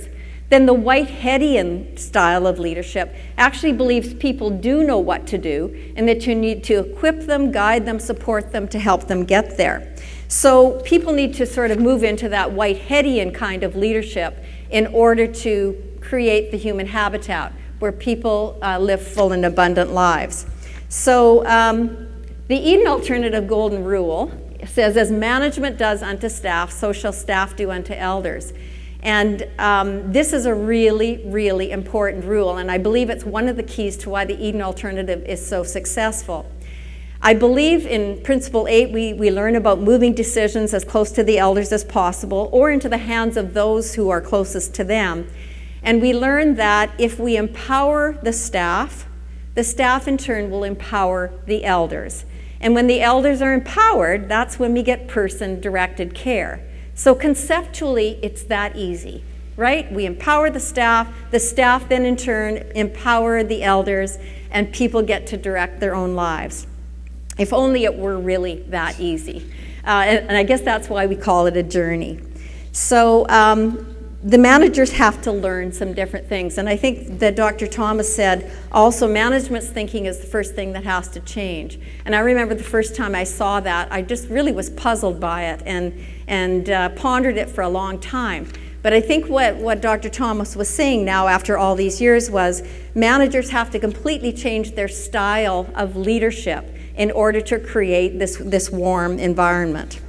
then the Whiteheadian style of leadership actually believes people do know what to do and that you need to equip them, guide them, support them to help them get there. So people need to sort of move into that Whiteheadian kind of leadership in order to create the human habitat where people uh, live full and abundant lives. So um, the Eden Alternative Golden Rule says, as management does unto staff, so shall staff do unto elders. And um, this is a really, really important rule, and I believe it's one of the keys to why the Eden Alternative is so successful. I believe in Principle eight, we, we learn about moving decisions as close to the elders as possible or into the hands of those who are closest to them. And we learn that if we empower the staff, the staff in turn will empower the elders. And when the elders are empowered, that's when we get person-directed care. So conceptually, it's that easy, right? We empower the staff, the staff then in turn empower the elders, and people get to direct their own lives. If only it were really that easy. Uh, and, and I guess that's why we call it a journey. So um, the managers have to learn some different things. And I think that Doctor Thomas said also management's thinking is the first thing that has to change. And I remember the first time I saw that, I just really was puzzled by it and, and uh, pondered it for a long time. But I think what, what Doctor Thomas was saying now after all these years was managers have to completely change their style of leadership in order to create this, this warm environment.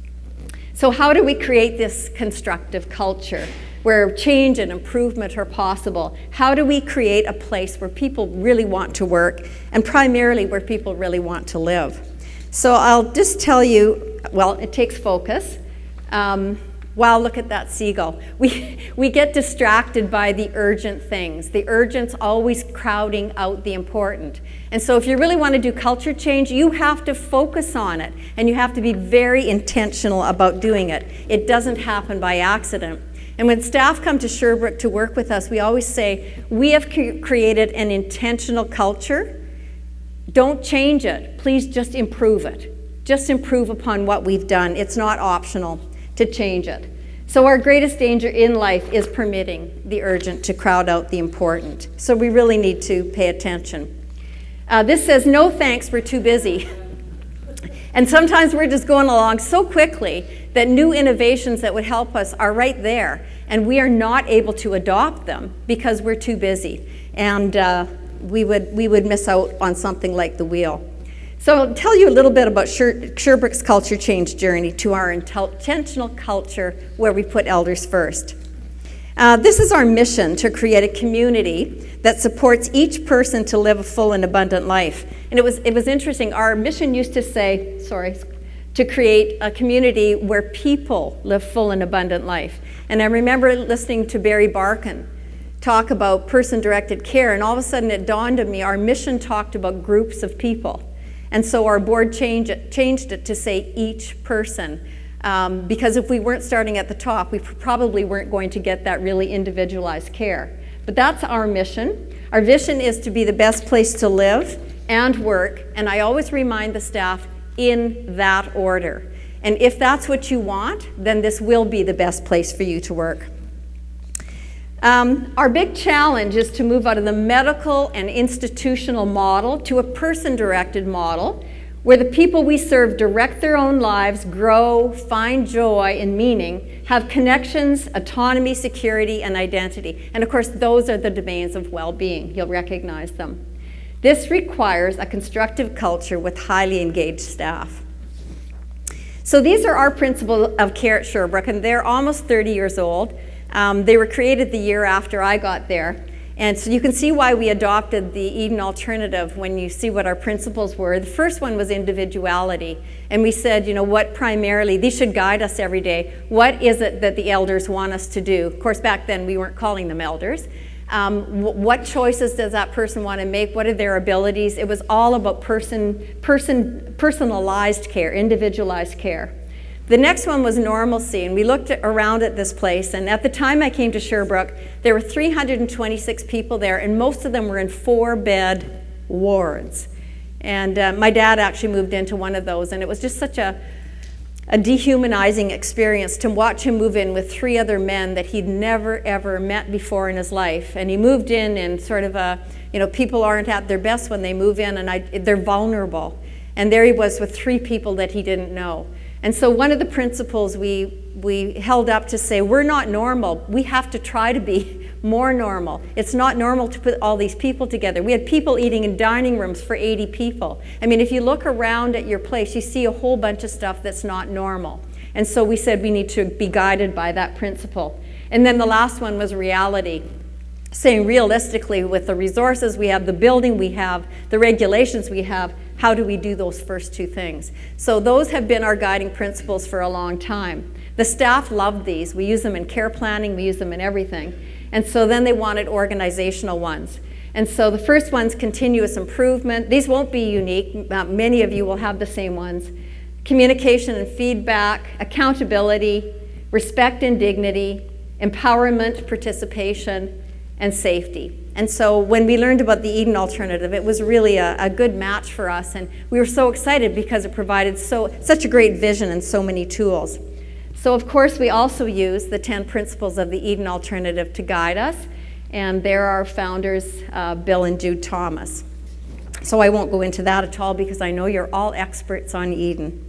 So how do we create this constructive culture where change and improvement are possible? How do we create a place where people really want to work and primarily where people really want to live? So I'll just tell you, well, it takes focus. Um, wow, look at that seagull. We, we get distracted by the urgent things. The urgent's always crowding out the important. And so if you really want to do culture change, you have to focus on it, and you have to be very intentional about doing it. It doesn't happen by accident. And when staff come to Sherbrooke to work with us, we always say, we have cre- created an intentional culture. Don't change it. Please just improve it. Just improve upon what we've done. It's not optional to change it. So our greatest danger in life is permitting the urgent to crowd out the important. So we really need to pay attention. Uh, this says, no thanks, we're too busy. And sometimes we're just going along so quickly that new innovations that would help us are right there, and we are not able to adopt them because we're too busy. And uh, we would, we would miss out on something like the wheel. So I'll tell you a little bit about Sher Sherbrooke's culture change journey to our intentional culture where we put elders first. Uh, this is our mission, to create a community that supports each person to live a full and abundant life. And it was, it was interesting, our mission used to say, sorry, to create a community where people live full and abundant life. And I remember listening to Barry Barkin talk about person-directed care, and all of a sudden it dawned on me, our mission talked about groups of people. And so our board changed it, changed it to say each person. Um, because if we weren't starting at the top, we probably weren't going to get that really individualized care. But that's our mission. Our vision is to be the best place to live and work, and I always remind the staff in that order. And if that's what you want, then this will be the best place for you to work. Um, our big challenge is to move out of the medical and institutional model to a person-directed model where the people we serve direct their own lives, grow, find joy and meaning, have connections, autonomy, security, and identity. And of course, those are the domains of well-being. You'll recognize them. This requires a constructive culture with highly engaged staff. So these are our principles of care at Sherbrooke, and they're almost thirty years old. Um, they were created the year after I got there. And so you can see why we adopted the Eden Alternative when you see what our principles were. The first one was individuality. And we said, you know, what primarily, these should guide us every day. What is it that the elders want us to do? Of course, back then we weren't calling them elders. Um, what choices does that person want to make? What are their abilities? It was all about person, person, personalized care, individualized care. The next one was normalcy, and we looked at, around at this place, and at the time I came to Sherbrooke, there were three hundred twenty-six people there, and most of them were in four-bed wards. And uh, my dad actually moved into one of those, and it was just such a, a dehumanizing experience to watch him move in with three other men that he'd never, ever met before in his life. And he moved in in sort of a, you know, people aren't at their best when they move in, and I, they're vulnerable. And there he was with three people that he didn't know. And so one of the principles we, we held up to say, we're not normal. We have to try to be more normal. It's not normal to put all these people together. We had people eating in dining rooms for eighty people. I mean, if you look around at your place, you see a whole bunch of stuff that's not normal. And so we said we need to be guided by that principle. And then the last one was reality. Saying realistically, with the resources we have, the building we have, the regulations we have, how do we do those first two things? So those have been our guiding principles for a long time. The staff loved these. We use them in care planning, we use them in everything. And so then they wanted organizational ones. And so the first one's continuous improvement. These won't be unique. Uh, many of you will have the same ones. Communication and feedback, accountability, respect and dignity, empowerment, participation, and safety. And so when we learned about the Eden Alternative, it was really a, a good match for us, and we were so excited because it provided so, such a great vision and so many tools. So of course we also use the ten principles of the Eden Alternative to guide us, and there are founders, uh, Bill and Jude Thomas. So I won't go into that at all because I know you're all experts on Eden.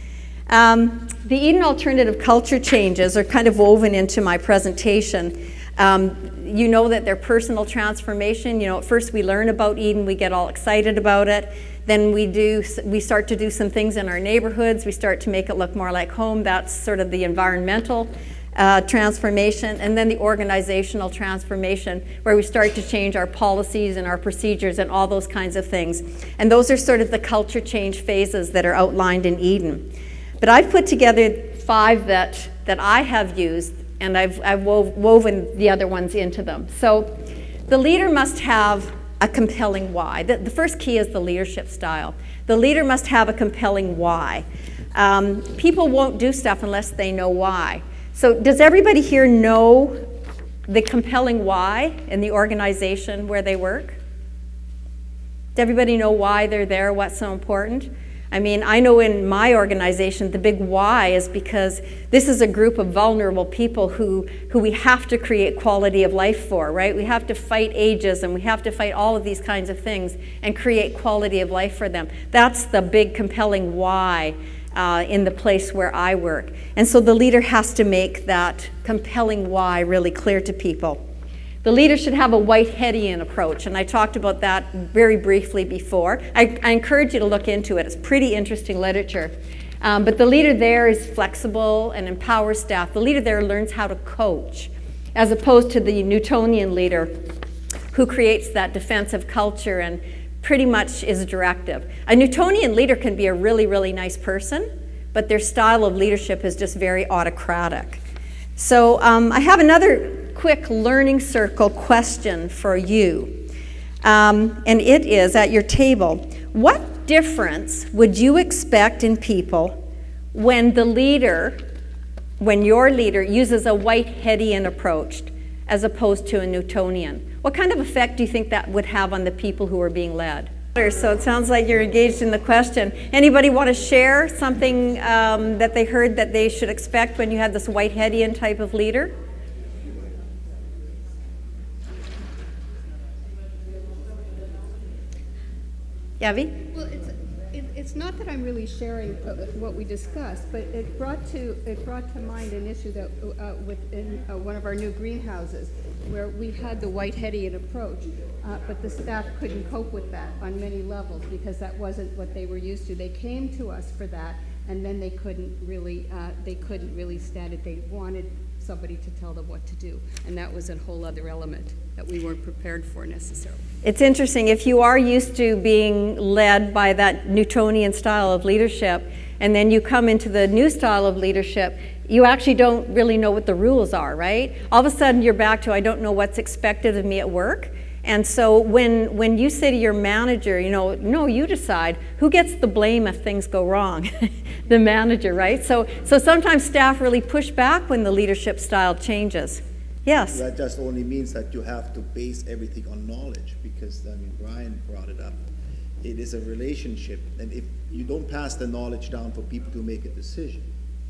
Um, the Eden Alternative culture changes are kind of woven into my presentation. Um, you know that they're personal transformation. You know, at first we learn about Eden, we get all excited about it. Then we do, we start to do some things in our neighborhoods. We start to make it look more like home. That's sort of the environmental uh, transformation. And then the organizational transformation, where we start to change our policies and our procedures and all those kinds of things. And those are sort of the culture change phases that are outlined in Eden. But I've put together five that, that I have used, and I've, I've wove, woven the other ones into them. So the leader must have a compelling why. The, the first key is the leadership style. The leader must have a compelling why. Um, people won't do stuff unless they know why. So does everybody here know the compelling why in the organization where they work? Does everybody know why they're there, what's so important? I mean, I know in my organization, the big why is because this is a group of vulnerable people who, who we have to create quality of life for, right? We have to fight ageism, we have to fight all of these kinds of things and create quality of life for them. That's the big compelling why uh, in the place where I work. And so the leader has to make that compelling why really clear to people. The leader should have a Whiteheadian approach, and I talked about that very briefly before. I, I encourage you to look into it. It's pretty interesting literature. Um, but the leader there is flexible and empowers staff. The leader there learns how to coach, as opposed to the Newtonian leader who creates that defensive culture and pretty much is directive. A Newtonian leader can be a really, really nice person, but their style of leadership is just very autocratic. So um, I have another quick learning circle question for you. Um, and it is at your table. What difference would you expect in people when the leader, when your leader uses a Whiteheadian approach as opposed to a Newtonian? What kind of effect do you think that would have on the people who are being led? So it sounds like you're engaged in the question. Anybody want to share something um, that they heard that they should expect when you had this Whiteheadian type of leader? Yavi? Well, it's, it, it's not that I'm really sharing uh, what we discussed, but it brought to it brought to mind an issue that uh, within uh, one of our new greenhouses, where we had the Whiteheadian approach, uh, but the staff couldn't cope with that on many levels because that wasn't what they were used to. They came to us for that, and then they couldn't really uh, they couldn't really stand it. They wanted somebody to tell them what to do, and that was a whole other element that we weren't prepared for necessarily. It's interesting, if you are used to being led by that Newtonian style of leadership, and then you come into the new style of leadership, you actually don't really know what the rules are, right? All of a sudden you're back to, I don't know what's expected of me at work. And so when, when you say to your manager, you know, no, you decide, who gets the blame if things go wrong? The manager, right? So, so sometimes staff really push back when the leadership style changes. Yes? That just only means that you have to base everything on knowledge, because, I mean, Brian brought it up. It is a relationship, and if you don't pass the knowledge down for people to make a decision,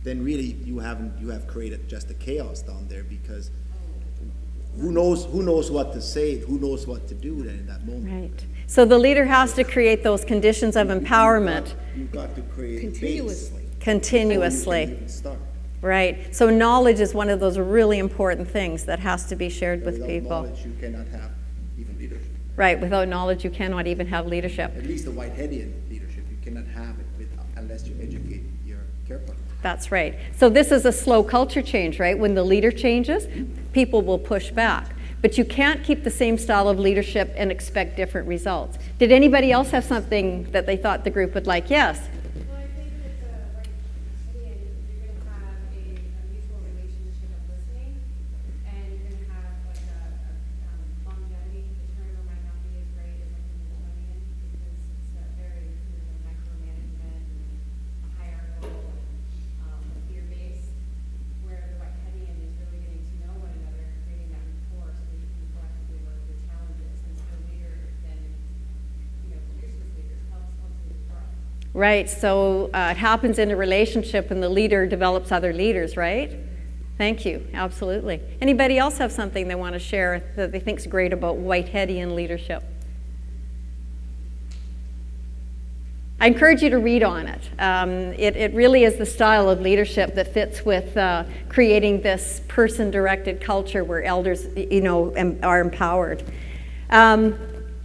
then really you haven't, you have created just a chaos down there, because who knows, who knows what to say, who knows what to do then in that moment. Right. So the leader has to create those conditions of empowerment. You've got, you've got to create continuously. Base. Continuously. So you can even start. Right. So knowledge is one of those really important things that has to be shared with Without people. knowledge, you cannot have even leadership. Right. Without knowledge, you cannot even have leadership. At least the Whiteheadian leadership, you cannot have it with, unless you educate your care partner. That's right. So this is a slow culture change, right? When the leader changes, people will push back. But you can't keep the same style of leadership and expect different results. Did anybody else have something that they thought the group would like? Yes? Well, I think it's a, like, again, you're going to have a, a mutual relationship of listening, and you're going to have like a, a um, longevity. The turnover might not be as great as like in the Millennium, because it's a very, you know, micromanagement, hierarchical, um, fear-based, where the Whiteheadian is really getting to know one another, creating that rapport, so that you can collectively work through challenges. And so the leader then, you know, produces leaders, helps helps leaders grow. Right. So uh, it happens in a relationship and the leader develops other leaders, right? Thank you. Absolutely. Anybody else have something they want to share that they think is great about Whiteheadian leadership? I encourage you to read on it. Um, it. It really is the style of leadership that fits with uh, creating this person-directed culture where elders, you know, em are empowered. Um,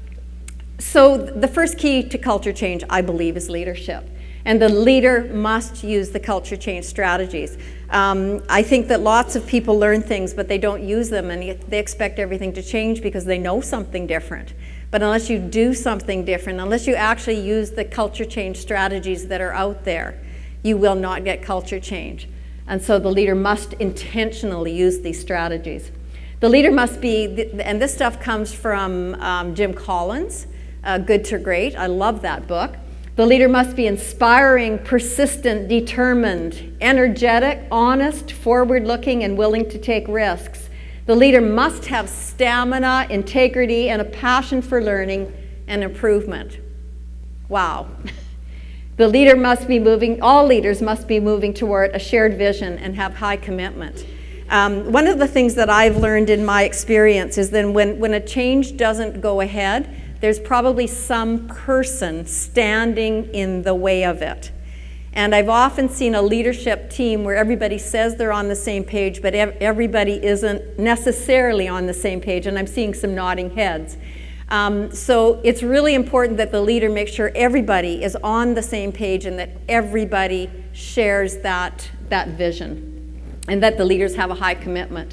so the first key to culture change, I believe, is leadership. And the leader must use the culture change strategies. Um, I think that lots of people learn things, but they don't use them, and they expect everything to change because they know something different. But unless you do something different, unless you actually use the culture change strategies that are out there, you will not get culture change. And so the leader must intentionally use these strategies. The leader must be, and this stuff comes from um, Jim Collins, uh, Good to Great. I love that book. The leader must be inspiring, persistent, determined, energetic, honest, forward-looking, and willing to take risks. The leader must have stamina, integrity, and a passion for learning and improvement. Wow. The leader must be moving, all leaders must be moving toward a shared vision and have high commitment. Um, one of the things that I've learned in my experience is that when, when a change doesn't go ahead, there's probably some person standing in the way of it. And I've often seen a leadership team where everybody says they're on the same page, but ev everybody isn't necessarily on the same page, and I'm seeing some nodding heads. Um, so it's really important that the leader make sure everybody is on the same page and that everybody shares that, that vision, and that the leaders have a high commitment.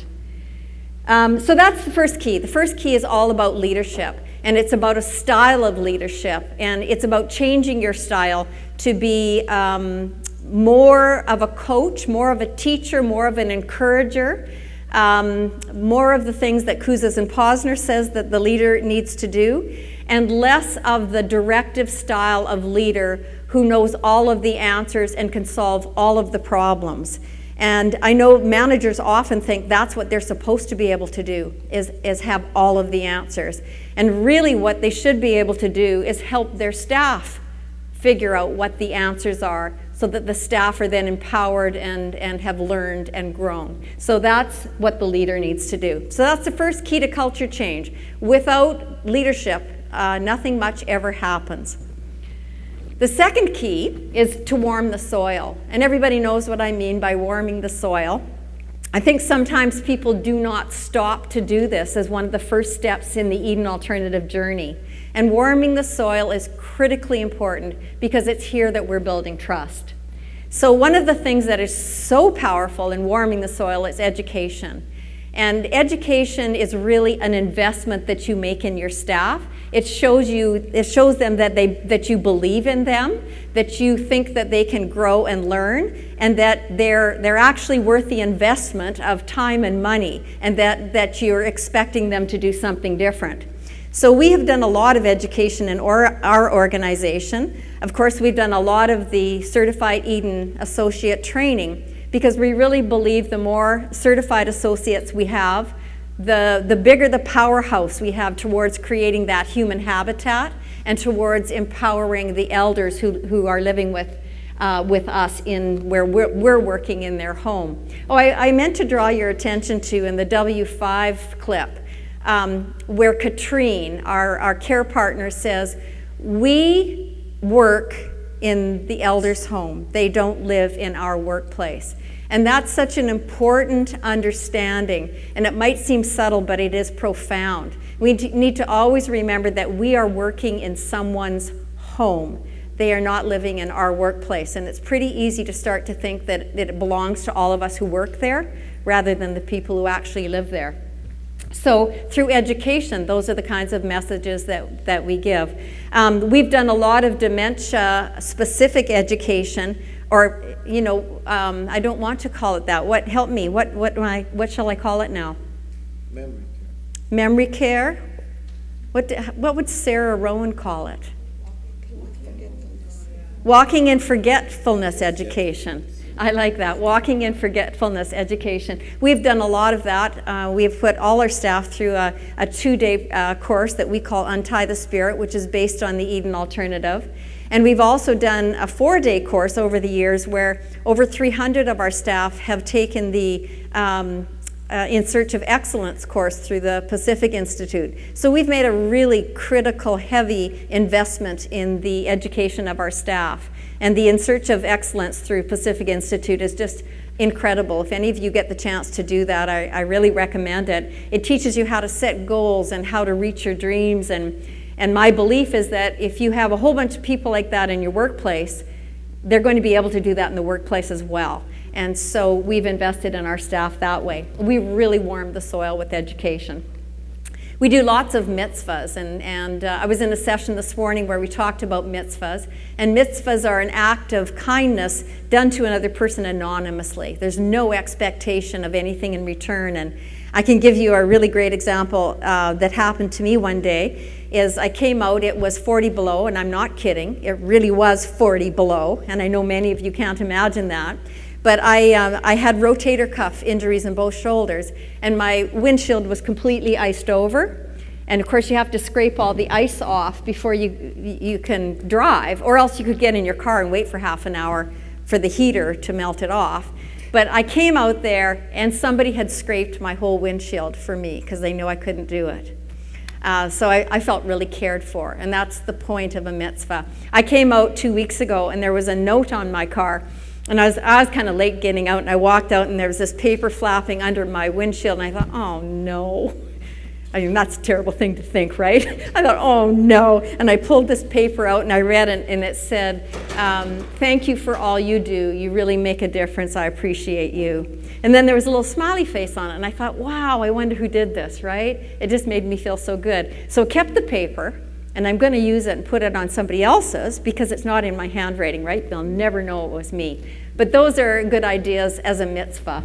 Um, so that's the first key. The first key is all about leadership. And it's about a style of leadership, and it's about changing your style to be um, more of a coach, more of a teacher, more of an encourager, um, more of the things that Kouzes and Posner says that the leader needs to do, and less of the directive style of leader who knows all of the answers and can solve all of the problems. And I know managers often think that's what they're supposed to be able to do, is, is have all of the answers. And really what they should be able to do is help their staff figure out what the answers are so that the staff are then empowered and, and have learned and grown. So that's what the leader needs to do. So that's the first key to culture change. Without leadership, uh, nothing much ever happens. The second key is to warm the soil. And everybody knows what I mean by warming the soil. I think sometimes people do not stop to do this as one of the first steps in the Eden Alternative journey. And warming the soil is critically important because it's here that we're building trust. So one of the things that is so powerful in warming the soil is education. And education is really an investment that you make in your staff. It shows you, it shows them that they, that you believe in them, that you think that they can grow and learn, and that they're, they're actually worth the investment of time and money, and that, that you're expecting them to do something different. So we have done a lot of education in or, our organization. Of course, we've done a lot of the Certified Eden Associate training, because we really believe the more certified associates we have, the, the bigger the powerhouse we have towards creating that human habitat and towards empowering the elders who, who are living with uh, with us in where we're, we're working in their home. Oh, I, I meant to draw your attention to in the W five clip, um, where Katrine, our, our care partner, says, we work in the elder's home. They don't live in our workplace. And that's such an important understanding. And it might seem subtle, but it is profound. We need to always remember that we are working in someone's home. They are not living in our workplace. And it's pretty easy to start to think that, that it belongs to all of us who work there rather than the people who actually live there. So through education, those are the kinds of messages that, that we give. Um, we've done a lot of dementia-specific education, or, you know, um, I don't want to call it that. What, help me, what, what, I, what shall I call it now? Memory care. Memory care? What, what would Sarah Rowan call it? Walking in forgetfulness education. I like that, walking in forgetfulness education. We've done a lot of that. Uh, we've put all our staff through a, a two-day uh, course that we call Untie the Spirit, which is based on the Eden Alternative. And we've also done a four-day course over the years where over three hundred of our staff have taken the um, uh, In Search of Excellence course through the Pacific Institute. So we've made a really critical, heavy investment in the education of our staff. And the In Search of Excellence through Pacific Institute is just incredible. If any of you get the chance to do that, I, I really recommend it. It teaches you how to set goals and how to reach your dreams. And, and my belief is that if you have a whole bunch of people like that in your workplace, they're going to be able to do that in the workplace as well. And so we've invested in our staff that way. We really warmed the soil with education. We do lots of mitzvahs, and, and uh, I was in a session this morning where we talked about mitzvahs, and mitzvahs are an act of kindness done to another person anonymously. There's no expectation of anything in return, and I can give you a really great example uh, that happened to me one day. Is I came out, it was forty below, and I'm not kidding, it really was forty below, and I know many of you can't imagine that. But I, uh, I had rotator cuff injuries in both shoulders, and my windshield was completely iced over. And of course, you have to scrape all the ice off before you, you can drive, or else you could get in your car and wait for half an hour for the heater to melt it off. But I came out there, and somebody had scraped my whole windshield for me because they knew I couldn't do it. Uh, so I, I felt really cared for, and that's the point of a mitzvah. I came out two weeks ago, and there was a note on my car. And I was, I was kind of late getting out, and I walked out, and there was this paper flapping under my windshield, and I thought, oh, no. I mean, that's a terrible thing to think, right? I thought, oh, no. And I pulled this paper out, and I read it, and it said, um, thank you for all you do. You really make a difference. I appreciate you. And then there was a little smiley face on it, and I thought, wow, I wonder who did this, right? It just made me feel so good. So I kept the paper, and I'm going to use it and put it on somebody else's because it's not in my handwriting, right? They'll never know it was me. But those are good ideas as a mitzvah.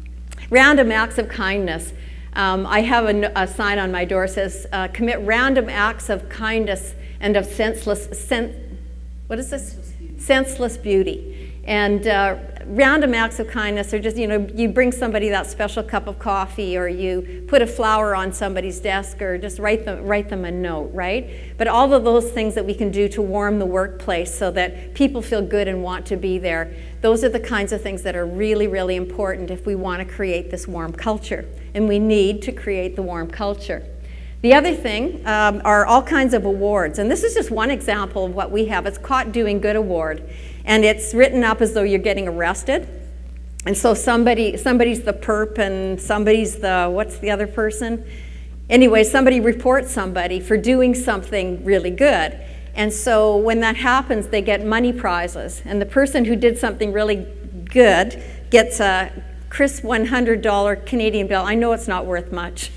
Random acts of kindness. Um, I have a, a sign on my door that says, uh, commit random acts of kindness and of senseless, sen what is this? Senseless beauty. And uh, random acts of kindness are just, you know, you bring somebody that special cup of coffee, or you put a flower on somebody's desk, or just write them, write them a note, right? But all of those things that we can do to warm the workplace so that people feel good and want to be there, those are the kinds of things that are really, really important if we want to create this warm culture. And we need to create the warm culture. The other thing um, are all kinds of awards. And this is just one example of what we have. It's Caught Doing Good Award. And it's written up as though you're getting arrested. And so somebody, somebody's the perp and somebody's the, what's the other person? Anyway, somebody reports somebody for doing something really good. And so when that happens, they get money prizes. And the person who did something really good gets a crisp one hundred dollar Canadian bill. I know it's not worth much.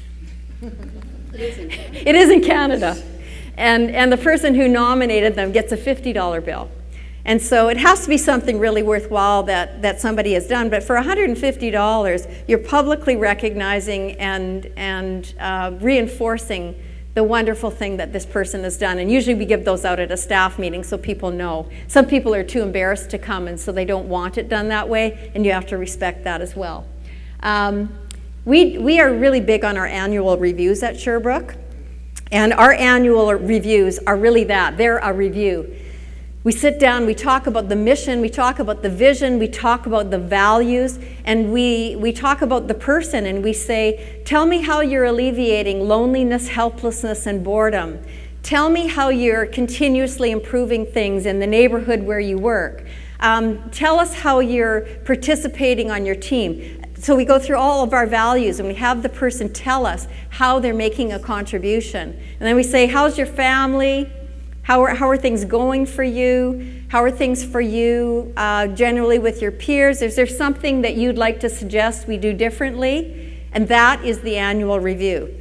It is in Canada. It is in Canada. And, and the person who nominated them gets a fifty dollar bill. And so it has to be something really worthwhile that, that somebody has done. But for one hundred fifty dollars, you're publicly recognizing and, and uh, reinforcing the wonderful thing that this person has done. And usually we give those out at a staff meeting so people know. Some people are too embarrassed to come, and so they don't want it done that way, and you have to respect that as well. Um, we, we are really big on our annual reviews at Sherbrooke. And our annual reviews are really that. They're a review. We sit down, we talk about the mission, we talk about the vision, we talk about the values, and we, we talk about the person, and we say, tell me how you're alleviating loneliness, helplessness, and boredom. Tell me how you're continuously improving things in the neighborhood where you work. Um, tell us how you're participating on your team. So we go through all of our values, and we have the person tell us how they're making a contribution. And then we say, how's your family? How are, how are things going for you? How are things for you uh, generally with your peers? Is there something that you'd like to suggest we do differently? And that is the annual review.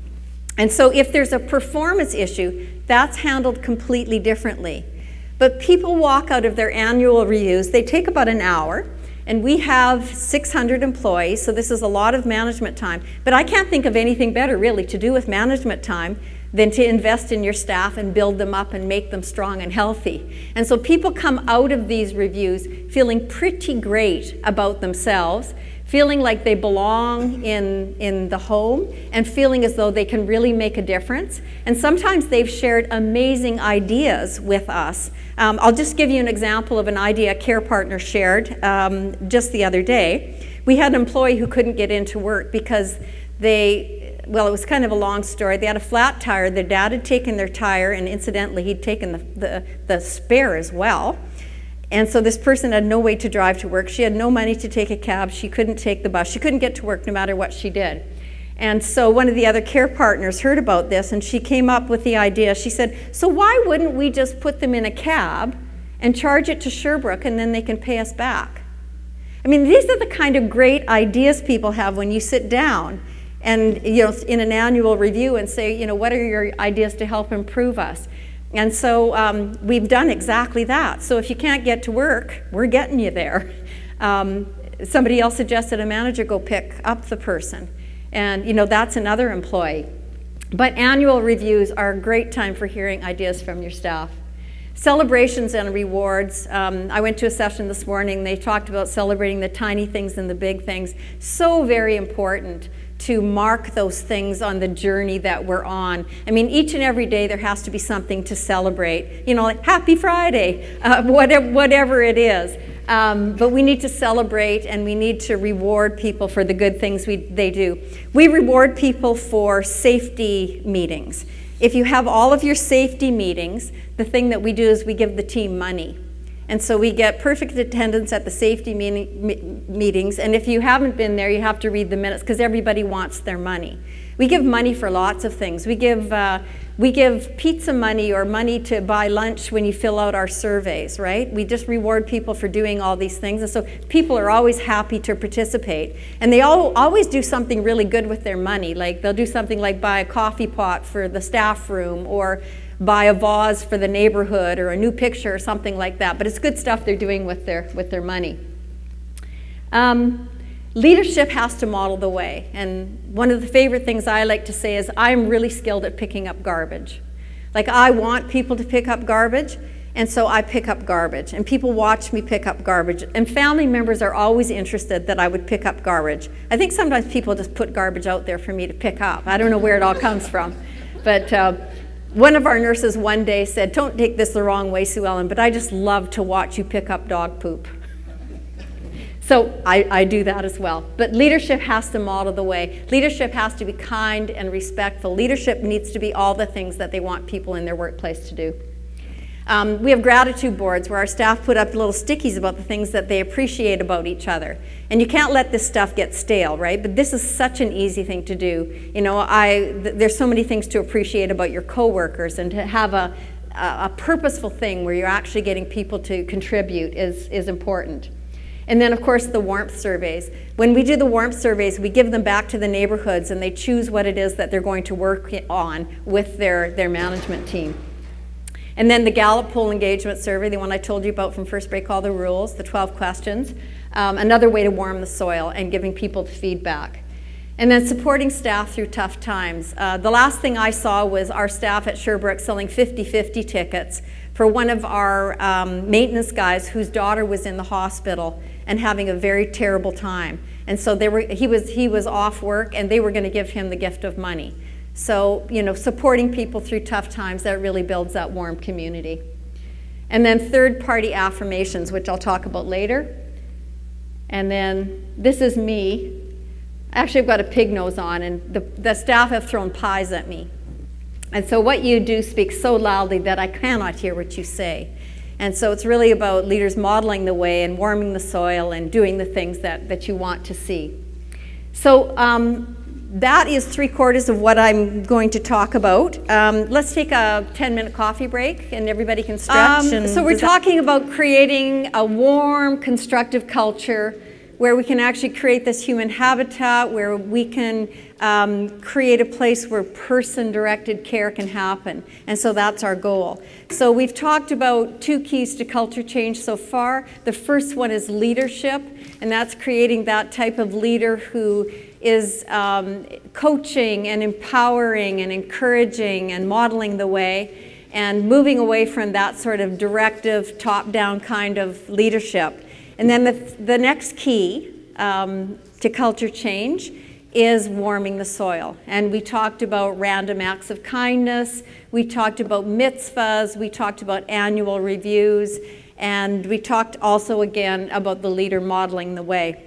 And so if there's a performance issue, that's handled completely differently. But people walk out of their annual reviews, they take about an hour, and we have six hundred employees, so this is a lot of management time. But I can't think of anything better, really, to do with management time than to invest in your staff and build them up and make them strong and healthy. And so people come out of these reviews feeling pretty great about themselves, feeling like they belong in, in the home, and feeling as though they can really make a difference. And sometimes they've shared amazing ideas with us. Um, I'll just give you an example of an idea a care partner shared um, just the other day. We had an employee who couldn't get into work because they, well, it was kind of a long story. They had a flat tire. Their dad had taken their tire, and incidentally, he'd taken the, the, the spare as well. And so this person had no way to drive to work. She had no money to take a cab. She couldn't take the bus. She couldn't get to work no matter what she did. And so one of the other care partners heard about this, and she came up with the idea. She said, so why wouldn't we just put them in a cab and charge it to Sherbrooke, and then they can pay us back? I mean, these are the kind of great ideas people have when you sit down and, you know, in an annual review and say, you know, what are your ideas to help improve us? And so um, we've done exactly that. So if you can't get to work, we're getting you there. Um, somebody else suggested a manager go pick up the person. And you know, that's another employee. But annual reviews are a great time for hearing ideas from your staff. Celebrations and rewards. Um, I went to a session this morning. They talked about celebrating the tiny things and the big things. So very important to mark those things on the journey that we're on. I mean, each and every day there has to be something to celebrate. You know, like Happy Friday, uh, whatever, whatever it is. Um, but we need to celebrate, and we need to reward people for the good things we, they do. We reward people for safety meetings. If you have all of your safety meetings, the thing that we do is we give the team money. And so we get perfect attendance at the safety meeting, me meetings, and if you haven't been there, you have to read the minutes because everybody wants their money. We give money for lots of things. We give, uh, we give pizza money or money to buy lunch when you fill out our surveys, right? We just reward people for doing all these things, and so people are always happy to participate. And they all, always do something really good with their money. Like they'll do something like buy a coffee pot for the staff room, or buy a vase for the neighborhood, or a new picture or something like that. But it's good stuff they're doing with their, with their money. Um, leadership has to model the way. And one of the favorite things I like to say is I'm really skilled at picking up garbage. Like I want people to pick up garbage, and so I pick up garbage. And people watch me pick up garbage. And family members are always interested that I would pick up garbage. I think sometimes people just put garbage out there for me to pick up. I don't know where it all comes from. But uh, one of our nurses one day said, don't take this the wrong way, Suellen, but I just love to watch you pick up dog poop. So I, I do that as well. But leadership has to model the way. Leadership has to be kind and respectful. Leadership needs to be all the things that they want people in their workplace to do. Um, we have gratitude boards where our staff put up little stickies about the things that they appreciate about each other. And you can't let this stuff get stale, right? But this is such an easy thing to do. You know, I, th there's so many things to appreciate about your coworkers, and to have a, a, a purposeful thing where you're actually getting people to contribute is, is important. And then, of course, the warmth surveys. When we do the warmth surveys, we give them back to the neighborhoods, and they choose what it is that they're going to work on with their, their management team. And then the Gallup poll engagement survey, the one I told you about from First Break All the Rules, the twelve questions, um, another way to warm the soil and giving people feedback. And then supporting staff through tough times. Uh, the last thing I saw was our staff at Sherbrooke selling fifty fifty tickets for one of our um, maintenance guys whose daughter was in the hospital and having a very terrible time. And so they were, he was, he was off work, and they were going to give him the gift of money. So, you know, supporting people through tough times, that really builds that warm community. And then third-party affirmations, which I'll talk about later. And then this is me. Actually, I've got a pig nose on, and the, the staff have thrown pies at me. And so what you do speaks so loudly that I cannot hear what you say. And so it's really about leaders modeling the way and warming the soil and doing the things that, that you want to see. So um, that is three quarters of what I'm going to talk about. Um, let's take a ten minute coffee break and everybody can stretch. Um, and so we're talking about creating a warm, constructive culture where we can actually create this human habitat, where we can um, create a place where person-directed care can happen. And so that's our goal. So we've talked about two keys to culture change so far. The first one is leadership, and that's creating that type of leader who is um, coaching and empowering and encouraging and modeling the way, and moving away from that sort of directive, top-down kind of leadership. And then the, the next key um, to culture change is warming the soil. And we talked about random acts of kindness, we talked about mitzvahs, we talked about annual reviews, and we talked also again about the leader modeling the way.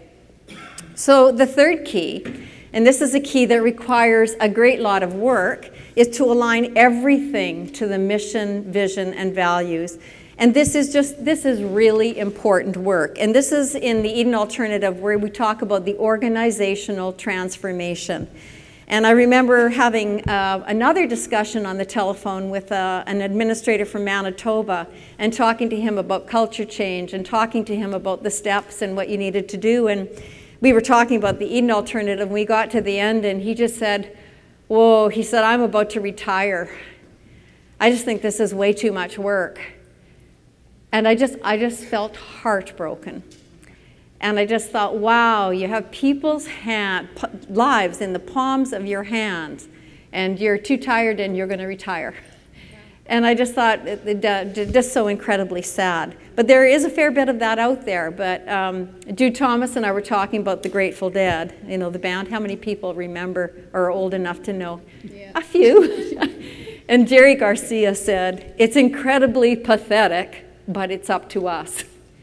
So the third key, and this is a key that requires a great lot of work, is to align everything to the mission, vision, and values. And this is just, this is really important work. And this is in the Eden Alternative, where we talk about the organizational transformation. And I remember having uh, another discussion on the telephone with uh, an administrator from Manitoba, and talking to him about culture change and talking to him about the steps and what you needed to do. And we were talking about the Eden Alternative, and we got to the end and he just said, whoa, he said, I'm about to retire. I just think this is way too much work. And I just, I just felt heartbroken. And I just thought, wow, you have people's hand, lives in the palms of your hands, and you're too tired and you're going to retire. And I just thought, it, it, it, just so incredibly sad. But there is a fair bit of that out there. But um, Jude Thomas and I were talking about the Grateful Dead, you know, the band. How many people remember or are old enough to know? Yeah. A few. And Jerry Garcia said, it's incredibly pathetic, but it's up to us.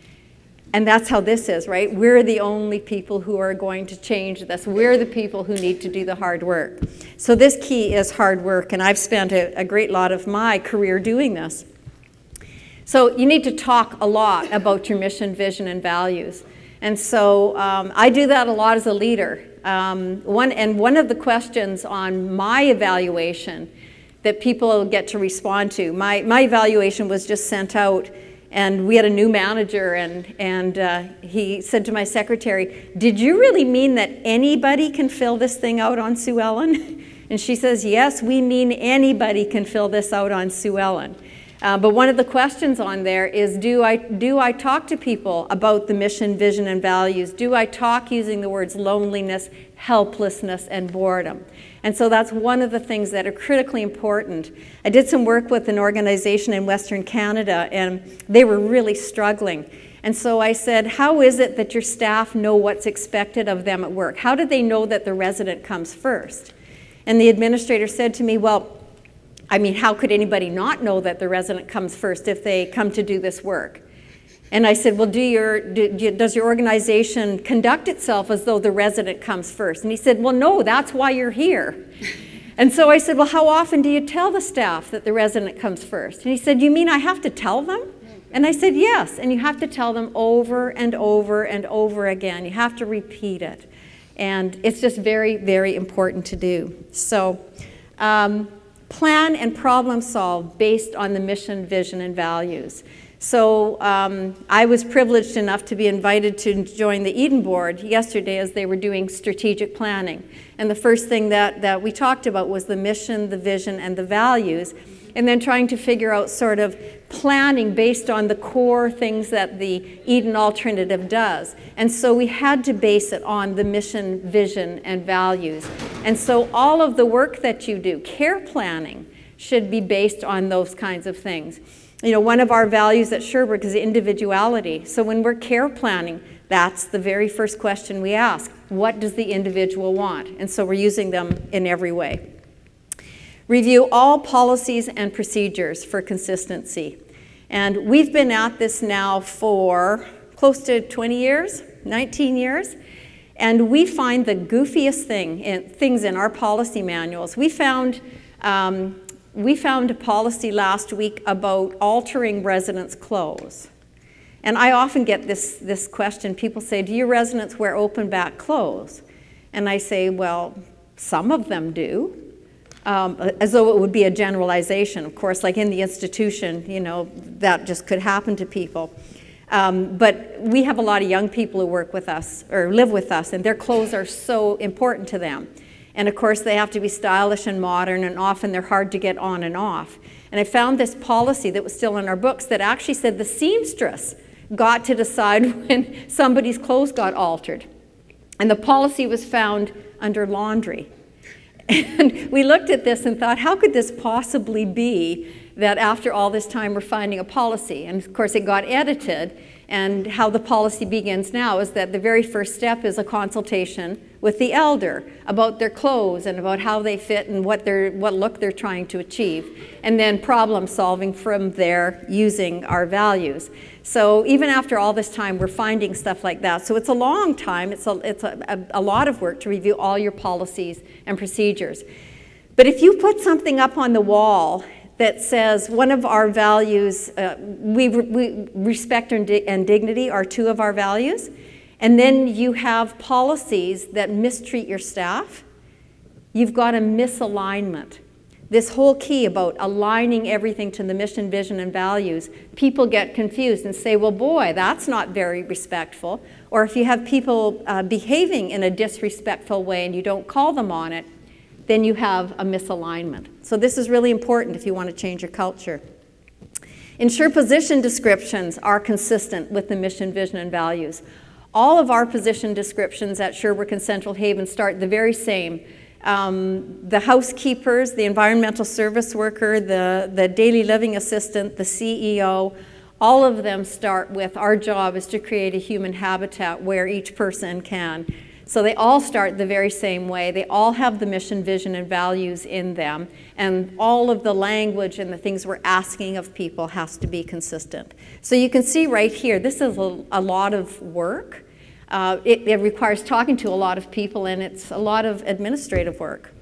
And that's how this is, right? We're the only people who are going to change this. We're the people who need to do the hard work. So this key is hard work, and I've spent a, a great lot of my career doing this. So you need to talk a lot about your mission, vision, and values. And so um, I do that a lot as a leader. Um, one, and one of the questions on my evaluation that people get to respond to, my, my evaluation was just sent out, and we had a new manager, and, and uh, he said to my secretary, did you really mean that anybody can fill this thing out on Suellen? And she says, yes, we mean anybody can fill this out on Suellen. Uh, but one of the questions on there is, do I, do I talk to people about the mission, vision, and values? Do I talk using the words loneliness, helplessness, and boredom? And so that's one of the things that are critically important. I did some work with an organization in Western Canada, and they were really struggling. And so I said, how is it that your staff know what's expected of them at work? How do they know that the resident comes first? And the administrator said to me, well, I mean, how could anybody not know that the resident comes first if they come to do this work? And I said, well, do your, do, does your organization conduct itself as though the resident comes first? And he said, well, no, that's why you're here. And so I said, well, how often do you tell the staff that the resident comes first? And he said, you mean I have to tell them? And I said, yes, and you have to tell them over and over and over again. You have to repeat it. And it's just very, very important to do. So um, plan and problem solve based on the mission, vision, and values. So um, I was privileged enough to be invited to join the Eden Board yesterday as they were doing strategic planning. And the first thing that, that we talked about was the mission, the vision, and the values, and then trying to figure out sort of planning based on the core things that the Eden Alternative does. And so we had to base it on the mission, vision, and values. And so all of the work that you do, care planning, should be based on those kinds of things. You know, one of our values at Sherbrooke is individuality. So when we're care planning, that's the very first question we ask. What does the individual want? And so we're using them in every way. Review all policies and procedures for consistency. And we've been at this now for close to twenty years, nineteen years. And we find the goofiest thing in, things in our policy manuals. We found, um, we found a policy last week about altering residents' clothes. And I often get this, this question. People say, do your residents wear open back clothes? And I say, well, some of them do. Um, as though it would be a generalization. Of course, like in the institution, you know, that just could happen to people. Um, but we have a lot of young people who work with us or live with us, and their clothes are so important to them. And of course, they have to be stylish and modern, and often they're hard to get on and off. And I found this policy that was still in our books that actually said the seamstress got to decide when somebody's clothes got altered. And the policy was found under laundry. And we looked at this and thought, how could this possibly be that after all this time we're finding a policy? And of course it got edited, and how the policy begins now is that the very first step is a consultation with the elder about their clothes and about how they fit and what, they're, what look they're trying to achieve. And then problem solving from there using our values. So even after all this time, we're finding stuff like that. So it's a long time. It's a, it's a, a, a lot of work to review all your policies and procedures. But if you put something up on the wall that says one of our values, uh, we, we respect and, di and dignity are two of our values, and then you have policies that mistreat your staff, you've got a misalignment. This whole key about aligning everything to the mission, vision, and values, people get confused and say, well, boy, that's not very respectful. Or if you have people uh, behaving in a disrespectful way and you don't call them on it, then you have a misalignment. So this is really important if you want to change your culture. Ensure position descriptions are consistent with the mission, vision, and values. All of our position descriptions at Sherbrooke and Central Haven start the very same. Um, the housekeepers, the environmental service worker, the, the daily living assistant, the C E O, all of them start with our job is to create a human habitat where each person can. So they all start the very same way. They all have the mission, vision, and values in them. And all of the language and the things we're asking of people has to be consistent. So you can see right here, this is a, a lot of work. Uh, it, it requires talking to a lot of people, and it's a lot of administrative work.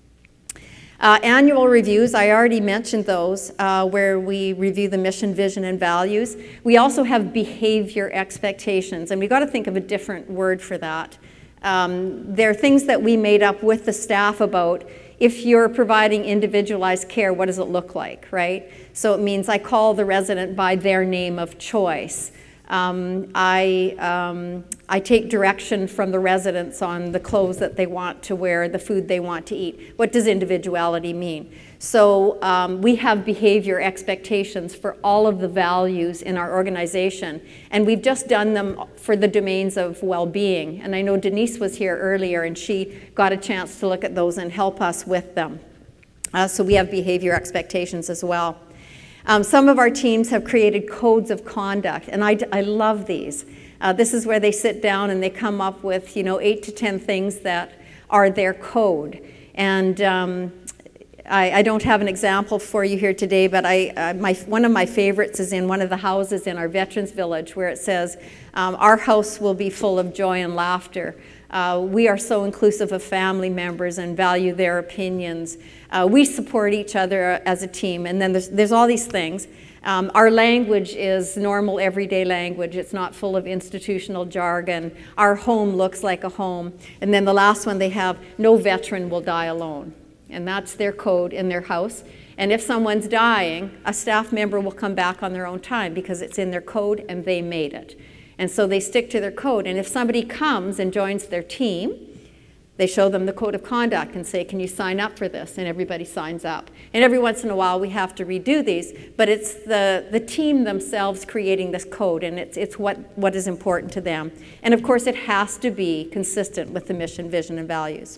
Uh, annual reviews, I already mentioned those, uh, where we review the mission, vision, and values. We also have behavior expectations, and we've got to think of a different word for that. Um, they're things that we made up with the staff about if you're providing individualized care, what does it look like, right? So it means I call the resident by their name of choice. Um, I, um, I take direction from the residents on the clothes that they want to wear, the food they want to eat. What does individuality mean? So um, we have behavior expectations for all of the values in our organization, and we've just done them for the domains of well-being. And I know Denise was here earlier, and she got a chance to look at those and help us with them. Uh, so we have behavior expectations as well. Um, some of our teams have created codes of conduct, and I, I love these. Uh, this is where they sit down and they come up with, you know, eight to ten things that are their code. And um, I, I don't have an example for you here today, but I, uh, my, one of my favorites is in one of the houses in our Veterans Village, where it says, um, our house will be full of joy and laughter. Uh, we are so inclusive of family members and value their opinions. Uh, we support each other as a team, and then there's, there's all these things. Um, our language is normal, everyday language. It's not full of institutional jargon. Our home looks like a home. And then the last one they have, no veteran will die alone. And that's their code in their house. And if someone's dying, a staff member will come back on their own time because it's in their code and they made it. And so they stick to their code. And if somebody comes and joins their team, they show them the code of conduct and say, can you sign up for this? And everybody signs up. And every once in a while we have to redo these, but it's the, the team themselves creating this code, and it's, it's what, what is important to them. And of course it has to be consistent with the mission, vision, and values.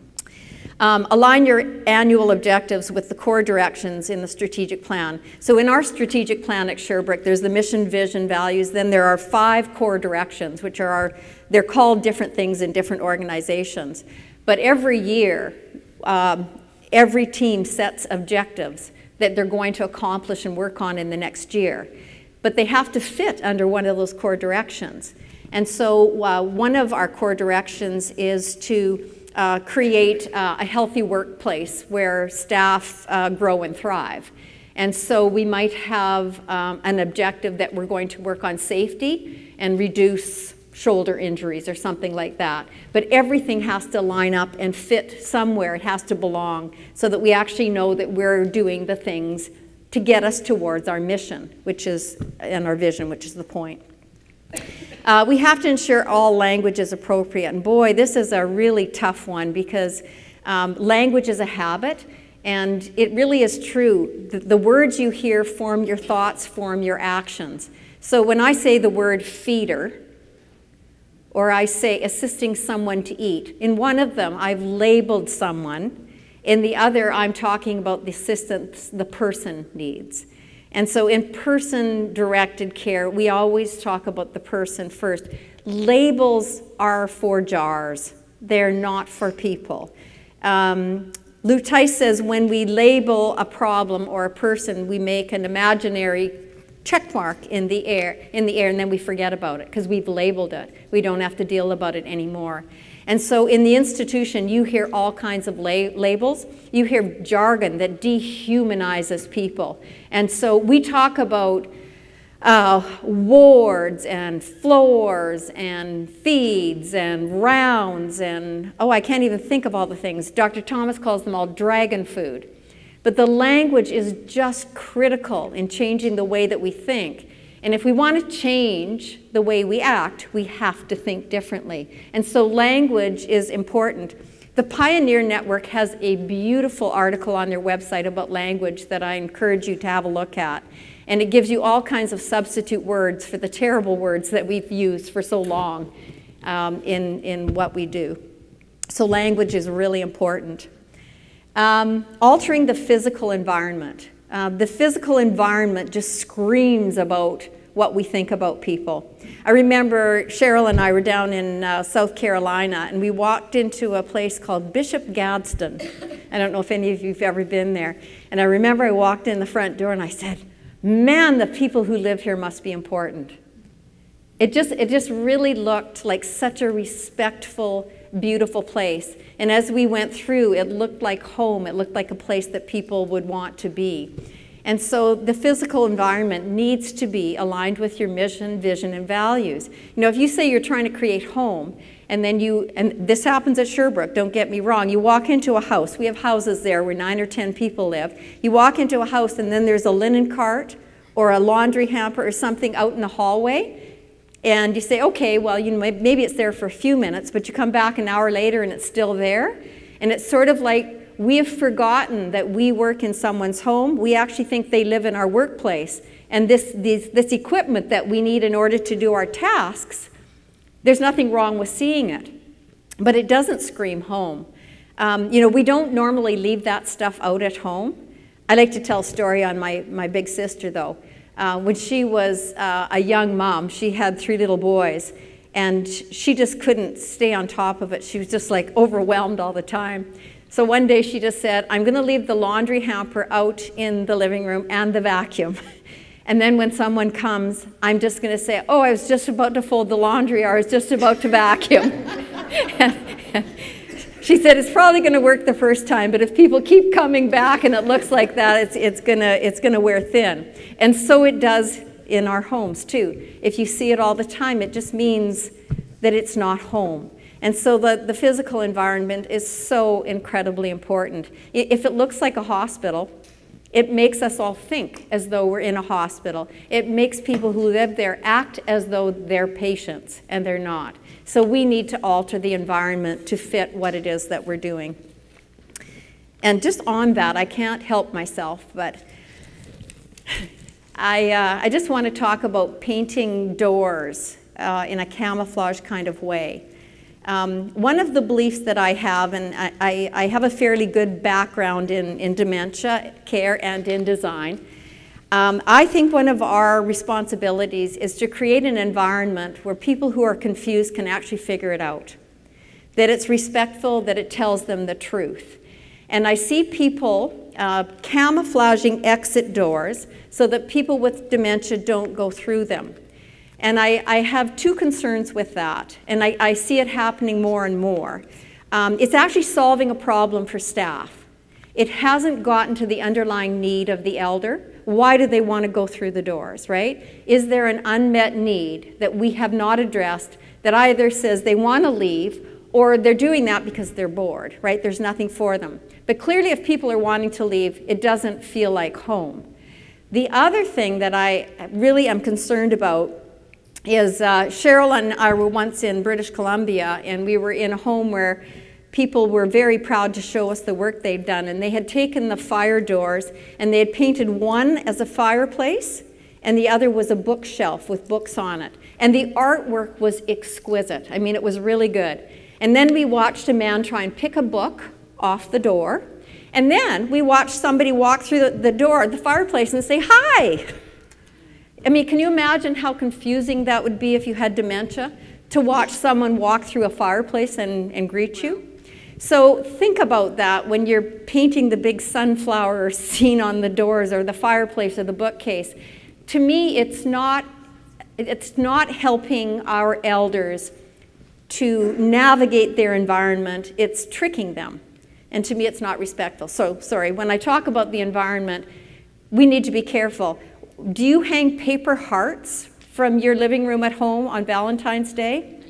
Um, align your annual objectives with the core directions in the strategic plan. So in our strategic plan at Sherbrooke, there's the mission, vision, values. Then there are five core directions, which are our, they're called different things in different organizations. But every year, um, every team sets objectives that they're going to accomplish and work on in the next year. But they have to fit under one of those core directions. And so uh, one of our core directions is to uh, create uh, a healthy workplace where staff uh, grow and thrive. And so we might have um, an objective that we're going to work on safety and reduce shoulder injuries or something like that. But everything has to line up and fit somewhere. It has to belong so that we actually know that we're doing the things to get us towards our mission, which is, and our vision, which is the point. Uh, we have to ensure all language is appropriate. And boy, this is a really tough one because um, language is a habit. And it really is true. The, the words you hear form your thoughts, form your actions. So when I say the word feeder, or I say assisting someone to eat, in one of them I've labeled someone, in the other I'm talking about the assistance the person needs. And so in person-directed care, we always talk about the person first. Labels are for jars. They're not for people. Um, Lou Tice says when we label a problem or a person, we make an imaginary check mark in the air, in the air, and then we forget about it because we've labeled it. We don't have to deal about it anymore. And so in the institution, you hear all kinds of la labels. You hear jargon that dehumanizes people. And so we talk about Uh, wards and floors and feeds and rounds and, oh, I can't even think of all the things. Doctor Thomas calls them all dragon food. But the language is just critical in changing the way that we think. And if we want to change the way we act, we have to think differently. And so language is important. The Pioneer Network has a beautiful article on their website about language that I encourage you to have a look at. And it gives you all kinds of substitute words for the terrible words that we've used for so long um, in, in what we do. So language is really important. Um, altering the physical environment. Uh, the physical environment just screams about what we think about people. I remember Cheryl and I were down in uh, South Carolina, and we walked into a place called Bishop Gadsden. I don't know if any of you have ever been there. And I remember I walked in the front door and I said, man, the people who live here must be important. It just, it just really looked like such a respectful, beautiful place. And as we went through, it looked like home. It looked like a place that people would want to be. And so the physical environment needs to be aligned with your mission, vision, and values. You know, if you say you're trying to create home, and then you, and this happens at Sherbrooke, don't get me wrong, you walk into a house, we have houses there where nine or ten people live, you walk into a house and then there's a linen cart or a laundry hamper or something out in the hallway, and you say, okay, well, you know, maybe it's there for a few minutes, but you come back an hour later and it's still there, and it's sort of like we have forgotten that we work in someone's home. We actually think they live in our workplace, and this, these, this equipment that we need in order to do our tasks, there's nothing wrong with seeing it, but it doesn't scream home. Um, you know, we don't normally leave that stuff out at home. I like to tell a story on my, my big sister, though. Uh, when she was uh, a young mom, she had three little boys, and she just couldn't stay on top of it. She was just like overwhelmed all the time. So one day she just said, I'm going to leave the laundry hamper out in the living room and the vacuum. And then when someone comes, I'm just going to say, oh, I was just about to fold the laundry, or I was just about to vacuum. and, and she said, it's probably going to work the first time, but if people keep coming back and it looks like that, it's, it's going to, it's going to wear thin. And so it does in our homes, too. If you see it all the time, it just means that it's not home. And so the, the physical environment is so incredibly important. If it looks like a hospital, it makes us all think as though we're in a hospital. It makes people who live there act as though they're patients, and they're not. So we need to alter the environment to fit what it is that we're doing. And just on that, I can't help myself, but I, uh, I just want to talk about painting doors uh, in a camouflage kind of way. Um, one of the beliefs that I have, and I, I, I have a fairly good background in, in dementia care and in design, um, I think one of our responsibilities is to create an environment where people who are confused can actually figure it out. That it's respectful, that it tells them the truth. And I see people uh, camouflaging exit doors so that people with dementia don't go through them. And I, I have two concerns with that, and I, I see it happening more and more. Um, it's actually solving a problem for staff. It hasn't gotten to the underlying need of the elder. Why do they want to go through the doors, right? Is there an unmet need that we have not addressed that either says they want to leave or they're doing that because they're bored, right? There's nothing for them. But clearly if people are wanting to leave, it doesn't feel like home. The other thing that I really am concerned about is uh, Cheryl and I were once in British Columbia, and we were in a home where people were very proud to show us the work they'd done, and they had taken the fire doors and they had painted one as a fireplace and the other was a bookshelf with books on it. And the artwork was exquisite. I mean, it was really good. And then we watched a man try and pick a book off the door, and then we watched somebody walk through the, the door, the fireplace, and say, "Hi!" I mean, can you imagine how confusing that would be if you had dementia, to watch someone walk through a fireplace and, and greet you? So think about that when you're painting the big sunflower scene on the doors or the fireplace or the bookcase. To me, it's not, it's not helping our elders to navigate their environment. It's tricking them. And to me, it's not respectful. So, sorry, when I talk about the environment, we need to be careful. Do you hang paper hearts from your living room at home on Valentine's Day?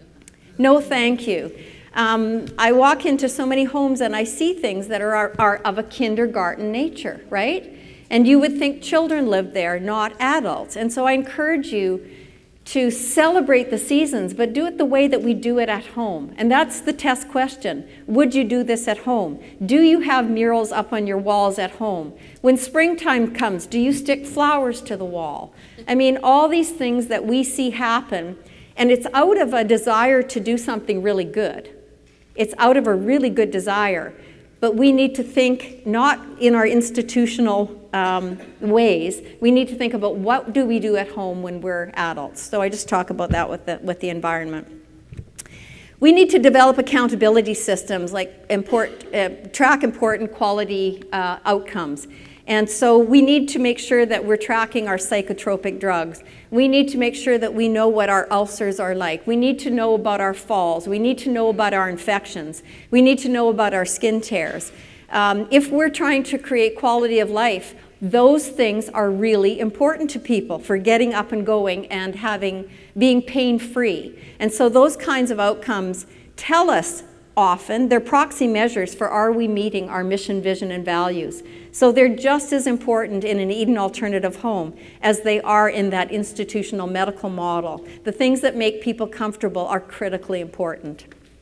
No, thank you. Um, I walk into so many homes and I see things that are, are, are of a kindergarten nature, right? And you would think children live there, not adults. And so I encourage you to celebrate the seasons, but do it the way that we do it at home. And that's the test question. Would you do this at home? Do you have murals up on your walls at home? When springtime comes, do you stick flowers to the wall? I mean, all these things that we see happen, and it's out of a desire to do something really good. It's out of a really good desire. But we need to think not in our institutional um, ways. We need to think about what do we do at home when we're adults. So I just talk about that with the, with the environment. We need to develop accountability systems, like import, uh, track important quality uh, outcomes. And so we need to make sure that we're tracking our psychotropic drugs. We need to make sure that we know what our ulcers are like. We need to know about our falls. We need to know about our infections. We need to know about our skin tears. Um, if we're trying to create quality of life, those things are really important to people for getting up and going and having, being pain-free. And so those kinds of outcomes tell us often, they're proxy measures for are we meeting our mission, vision, and values. So they're just as important in an Eden alternative home as they are in that institutional medical model. The things that make people comfortable are critically important.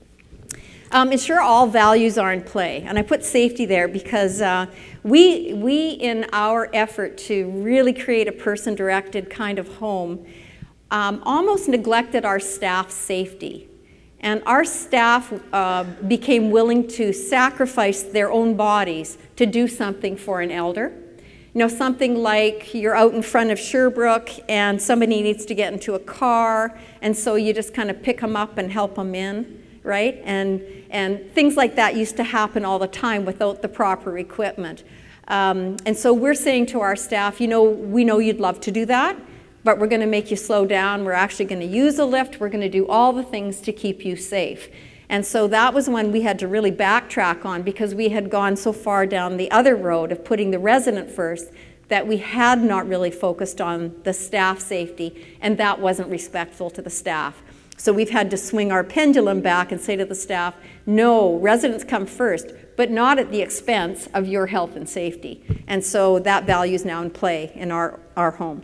Um, ensure all values are in play, and I put safety there because uh, we, we, in our effort to really create a person-directed kind of home, um, almost neglected our staff's safety. And our staff uh, became willing to sacrifice their own bodies to do something for an elder. You know, something like you're out in front of Sherbrooke and somebody needs to get into a car, and so you just kind of pick them up and help them in, right? And, and things like that used to happen all the time without the proper equipment. Um, and so we're saying to our staff, you know, we know you'd love to do that, but we're going to make you slow down. We're actually going to use a lift. We're going to do all the things to keep you safe. And so that was when we had to really backtrack on, because we had gone so far down the other road of putting the resident first that we had not really focused on the staff safety, and that wasn't respectful to the staff. So we've had to swing our pendulum back and say to the staff, no, residents come first, but not at the expense of your health and safety. And so that value is now in play in our, our home.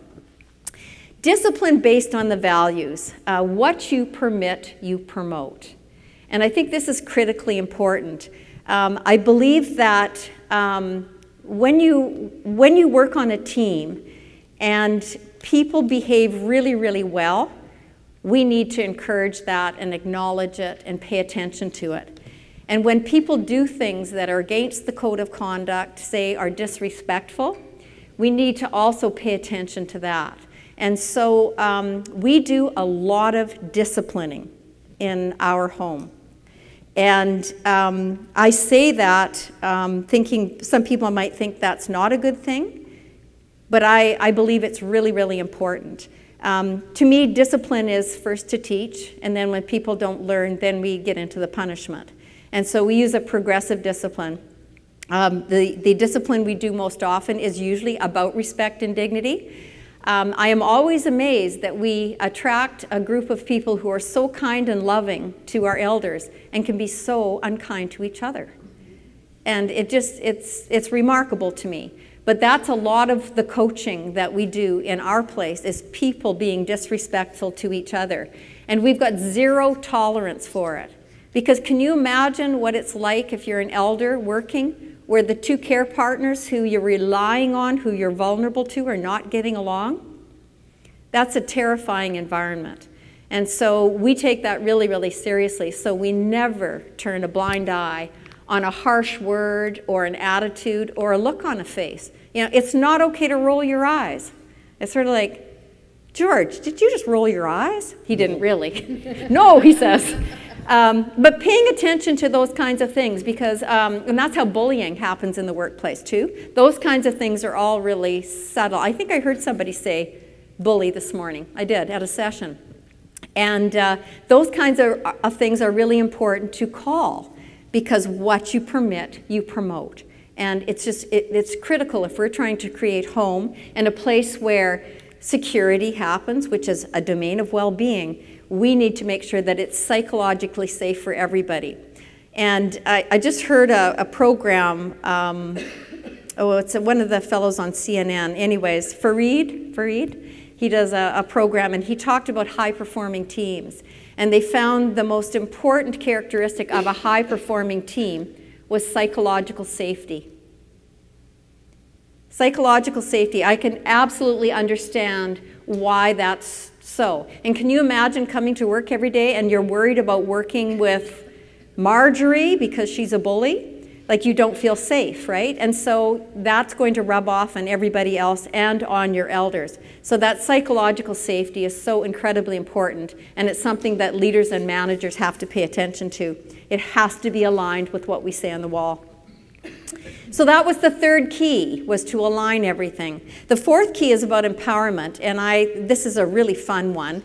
Discipline based on the values. Uh, what you permit, you promote. And I think this is critically important. Um, I believe that um, when you, when you work on a team and people behave really, really well, we need to encourage that and acknowledge it and pay attention to it. And when people do things that are against the code of conduct, say are disrespectful, we need to also pay attention to that. And so um, we do a lot of disciplining in our home. And um, I say that um, thinking some people might think that's not a good thing, but I, I believe it's really, really important. Um, to me, discipline is first to teach, and then when people don't learn, then we get into the punishment. And so we use a progressive discipline. Um, the, the discipline we do most often is usually about respect and dignity. Um, I am always amazed that we attract a group of people who are so kind and loving to our elders and can be so unkind to each other. And it just, it's, it's remarkable to me. But that's a lot of the coaching that we do in our place, is people being disrespectful to each other. And we've got zero tolerance for it. Because can you imagine what it's like if you're an elder working where the two care partners who you're relying on, who you're vulnerable to, are not getting along? That's a terrifying environment. And so we take that really, really seriously. So we never turn a blind eye on a harsh word or an attitude or a look on a face. You know, it's not okay to roll your eyes. It's sort of like, George, did you just roll your eyes? He didn't really. No, he says. Um, but paying attention to those kinds of things, because, um, and that's how bullying happens in the workplace too. Those kinds of things are all really subtle. I think I heard somebody say bully this morning. I did, at a session. And uh, those kinds of, of things are really important to call, because what you permit, you promote. And it's just, it, it's critical if we're trying to create home and a place where security happens, which is a domain of well-being. We need to make sure that it's psychologically safe for everybody. And I, I just heard a, a program, um, oh, it's one of the fellows on C N N. Anyways, Fareed, Fareed, he does a, a program, and he talked about high-performing teams. And they found the most important characteristic of a high-performing team was psychological safety. Psychological safety, I can absolutely understand why that's so. And can you imagine coming to work every day and you're worried about working with Marjorie because she's a bully? Like, you don't feel safe, right? And so that's going to rub off on everybody else and on your elders. So that psychological safety is so incredibly important, and it's something that leaders and managers have to pay attention to. It has to be aligned with what we say on the wall. So that was the third key, was to align everything. The fourth key is about empowerment, and I, this is a really fun one.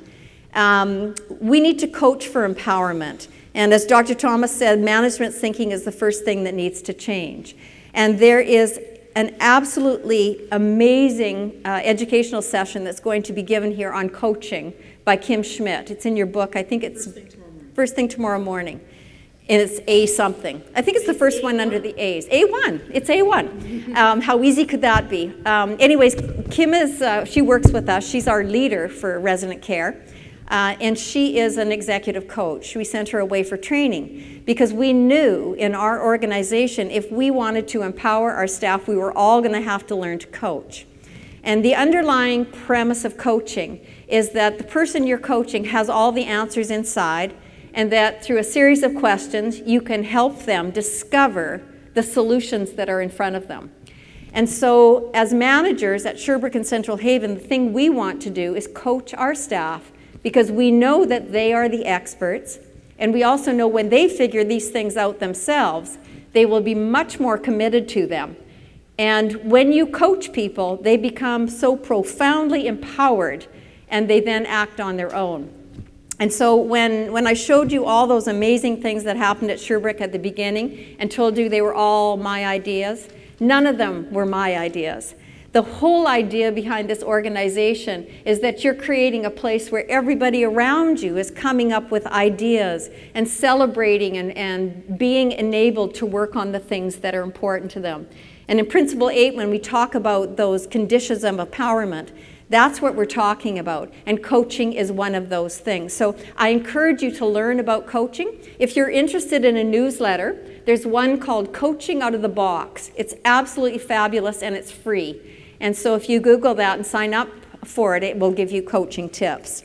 Um, we need to coach for empowerment. And as Doctor Thomas said, management thinking is the first thing that needs to change. And there is an absolutely amazing uh, educational session that's going to be given here on coaching by Kim Schmidt. It's in your book. I think it's first thing tomorrow morning. First thing tomorrow morning. And it's A something. I think it's the first one under the A's. A one. It's A one. Um, how easy could that be? Um, anyways, Kim is, uh, she works with us. She's our leader for resident care. Uh, and she is an executive coach. We sent her away for training because we knew in our organization, if we wanted to empower our staff, we were all going to have to learn to coach. And the underlying premise of coaching is that the person you're coaching has all the answers inside, and that through a series of questions, you can help them discover the solutions that are in front of them. And so as managers at Sherbrooke and Central Haven, the thing we want to do is coach our staff, because we know that they are the experts, and we also know when they figure these things out themselves, they will be much more committed to them. And when you coach people, they become so profoundly empowered, and they then act on their own. And so when, when I showed you all those amazing things that happened at Sherbrooke at the beginning and told you they were all my ideas, none of them were my ideas. The whole idea behind this organization is that you're creating a place where everybody around you is coming up with ideas and celebrating and, and being enabled to work on the things that are important to them. And in Principle eight, when we talk about those conditions of empowerment, that's what we're talking about, and coaching is one of those things. So I encourage you to learn about coaching. If you're interested in a newsletter, there's one called Coaching Out of the Box. It's absolutely fabulous, and it's free. And so if you Google that and sign up for it, it will give you coaching tips.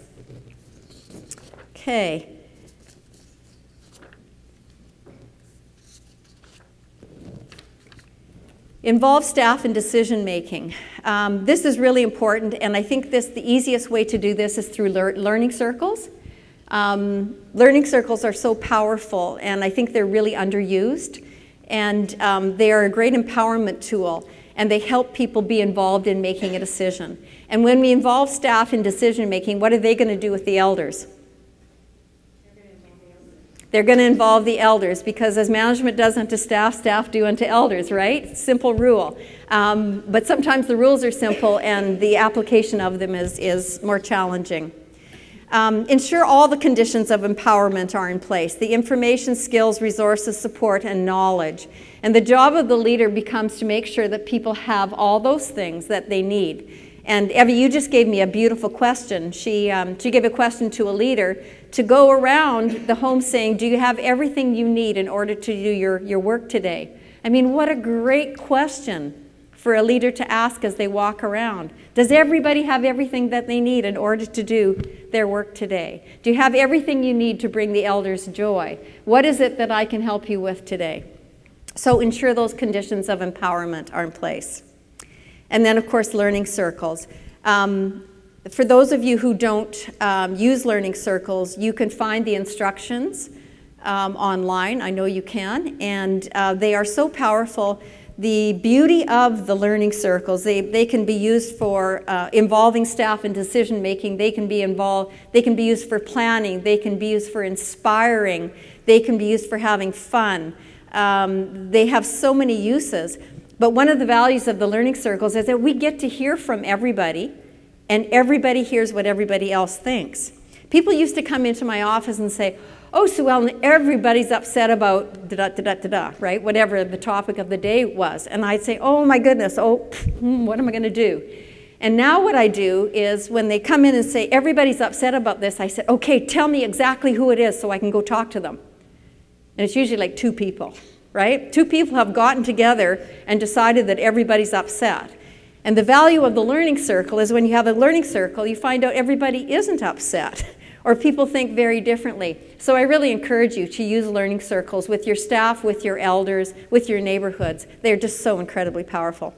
Okay. Involve staff in decision making. Um, this is really important, and I think this, the easiest way to do this is through lear learning circles. Um, learning circles are so powerful, and I think they're really underused. And um, they are a great empowerment tool, and they help people be involved in making a decision. And when we involve staff in decision making, what are they going to do with the elders? They're going to involve the elders, because as management does unto staff, staff do unto elders, right? Simple rule. Um, but sometimes the rules are simple and the application of them is, is more challenging. Um, ensure all the conditions of empowerment are in place: the information, skills, resources, support, and knowledge. And the job of the leader becomes to make sure that people have all those things that they need. And Evie, you just gave me a beautiful question. She, um, she gave a question to a leader to go around the home saying, do you have everything you need in order to do your, your work today? I mean, what a great question for a leader to ask as they walk around. Does everybody have everything that they need in order to do their work today? Do you have everything you need to bring the elders joy? What is it that I can help you with today? So ensure those conditions of empowerment are in place. And then, of course, learning circles. Um, for those of you who don't um, use learning circles, you can find the instructions um, online. I know you can. And uh, they are so powerful. The beauty of the learning circles, they, they can be used for uh, involving staff in decision making. They can be involved, they can be used for planning. They can be used for inspiring. They can be used for having fun. Um, they have so many uses. But one of the values of the learning circles is that we get to hear from everybody, and everybody hears what everybody else thinks. People used to come into my office and say, oh, Suellen, everybody's upset about da-da-da-da-da-da, right? Whatever the topic of the day was. And I'd say, oh my goodness, oh, pff, what am I going to do? And now what I do is when they come in and say, everybody's upset about this, I said, okay, tell me exactly who it is so I can go talk to them. And it's usually like two people, right? Two people have gotten together and decided that everybody's upset. And the value of the learning circle is when you have a learning circle, you find out everybody isn't upset, or people think very differently. So I really encourage you to use learning circles with your staff, with your elders, with your neighborhoods. They're just so incredibly powerful.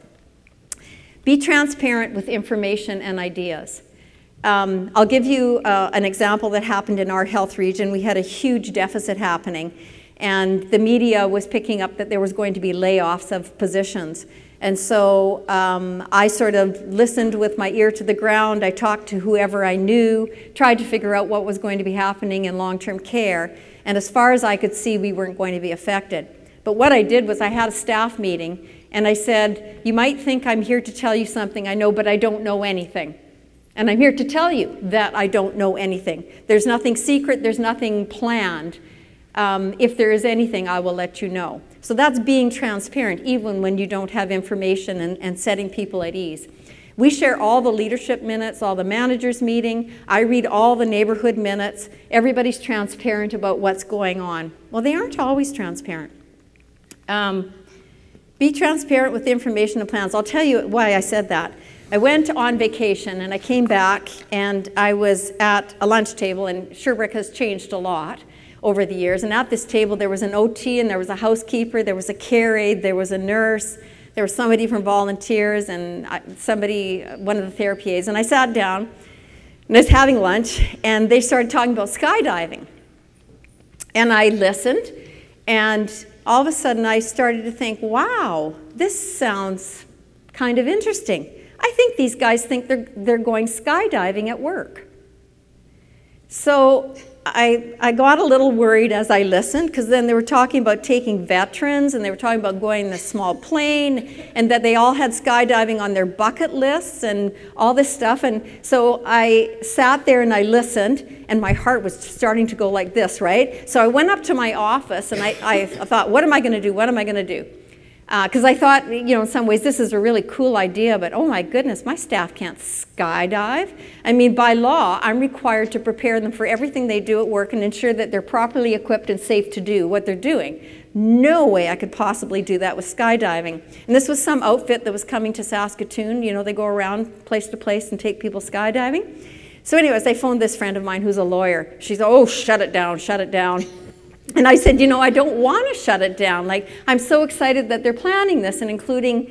Be transparent with information and ideas. Um, I'll give you uh, an example that happened in our health region. We had a huge deficit happening, and the media was picking up that there was going to be layoffs of positions. And so um, I sort of listened with my ear to the ground. I talked to whoever I knew, tried to figure out what was going to be happening in long-term care. And as far as I could see, we weren't going to be affected. But what I did was I had a staff meeting, and I said, you might think I'm here to tell you something I know, but I don't know anything. And I'm here to tell you that I don't know anything. There's nothing secret, there's nothing planned. Um, if there is anything, I will let you know. So that's being transparent, even when you don't have information, and, and setting people at ease. We share all the leadership minutes, all the managers' meeting. I read all the neighborhood minutes. Everybody's transparent about what's going on. Well, they aren't always transparent. Um, be transparent with the information and plans. I'll tell you why I said that. I went on vacation and I came back and I was at a lunch table, and Sherbrooke has changed a lot over the years. And at this table there was an O T, and there was a housekeeper, there was a care aide, there was a nurse, there was somebody from volunteers, and somebody, one of the therapy aides. And I sat down and I was having lunch, and they started talking about skydiving. And I listened, and all of a sudden I started to think, wow, this sounds kind of interesting. I think these guys think they're, they're going skydiving at work. So I, I got a little worried as I listened, because then they were talking about taking veterans, and they were talking about going in a small plane, and that they all had skydiving on their bucket lists and all this stuff. And so I sat there and I listened, and my heart was starting to go like this, right? So I went up to my office and I, I thought, what am I going to do? What am I going to do? Because uh, I thought, you know, in some ways this is a really cool idea, but oh my goodness, my staff can't skydive. I mean, by law, I'm required to prepare them for everything they do at work and ensure that they're properly equipped and safe to do what they're doing. No way I could possibly do that with skydiving. And this was some outfit that was coming to Saskatoon. You know, they go around place to place and take people skydiving. So anyways, I phoned this friend of mine who's a lawyer. She said, oh, shut it down, shut it down. And I said, you know, I don't want to shut it down. Like, I'm so excited that they're planning this and including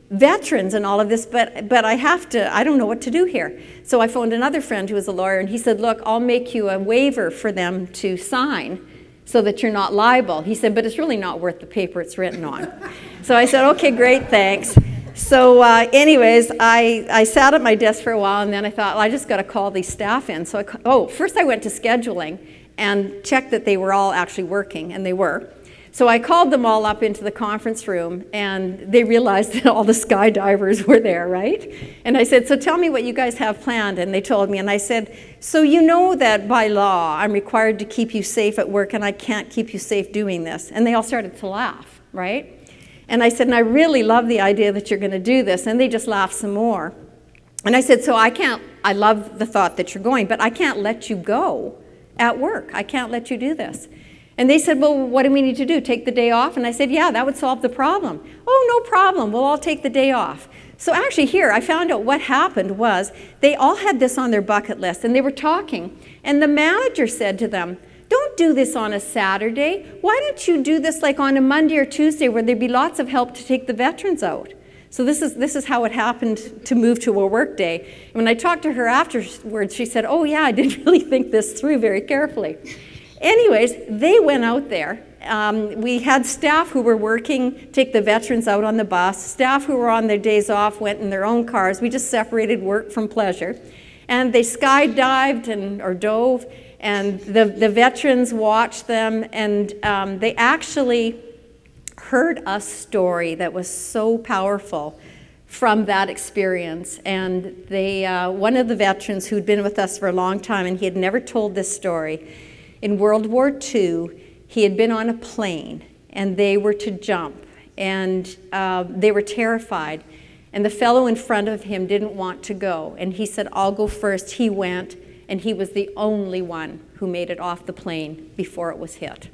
veterans and all of this, but, but I have to, I don't know what to do here. So I phoned another friend who was a lawyer, and he said, look, I'll make you a waiver for them to sign so that you're not liable. He said, but it's really not worth the paper it's written on. So I said, okay, great, thanks. So uh, anyways, I, I sat at my desk for a while, and then I thought, well, I just got to call these staff in. So I, oh, first I went to scheduling and checked that they were all actually working, and they were. So I called them all up into the conference room, and they realized that all the skydivers were there, right? And I said, so tell me what you guys have planned. And they told me, and I said, so you know that by law I'm required to keep you safe at work, and I can't keep you safe doing this. And they all started to laugh, right? And I said, and I really love the idea that you're going to do this. And they just laughed some more. And I said, so I can't, I love the thought that you're going, but I can't let you go at work. I can't let you do this. And they said, well, what do we need to do? Take the day off? And I said, yeah, that would solve the problem. Oh, no problem. We'll all take the day off. So actually here, I found out what happened was they all had this on their bucket list, and they were talking. And the manager said to them, don't do this on a Saturday. Why don't you do this like on a Monday or Tuesday where there'd be lots of help to take the veterans out? So this is, this is how it happened to move to a work day. And when I talked to her afterwards, she said, oh yeah, I didn't really think this through very carefully. Anyways, they went out there. Um, we had staff who were working, take the veterans out on the bus. Staff who were on their days off went in their own cars. We just separated work from pleasure. And they skydived and, or dove, and the, the veterans watched them, and um, they actually heard a story that was so powerful from that experience. And they, uh, one of the veterans who'd been with us for a long time, and he had never told this story, in World War Two, he had been on a plane, and they were to jump, and uh, they were terrified. And the fellow in front of him didn't want to go, and he said, I'll go first. He went, and he was the only one who made it off the plane before it was hit.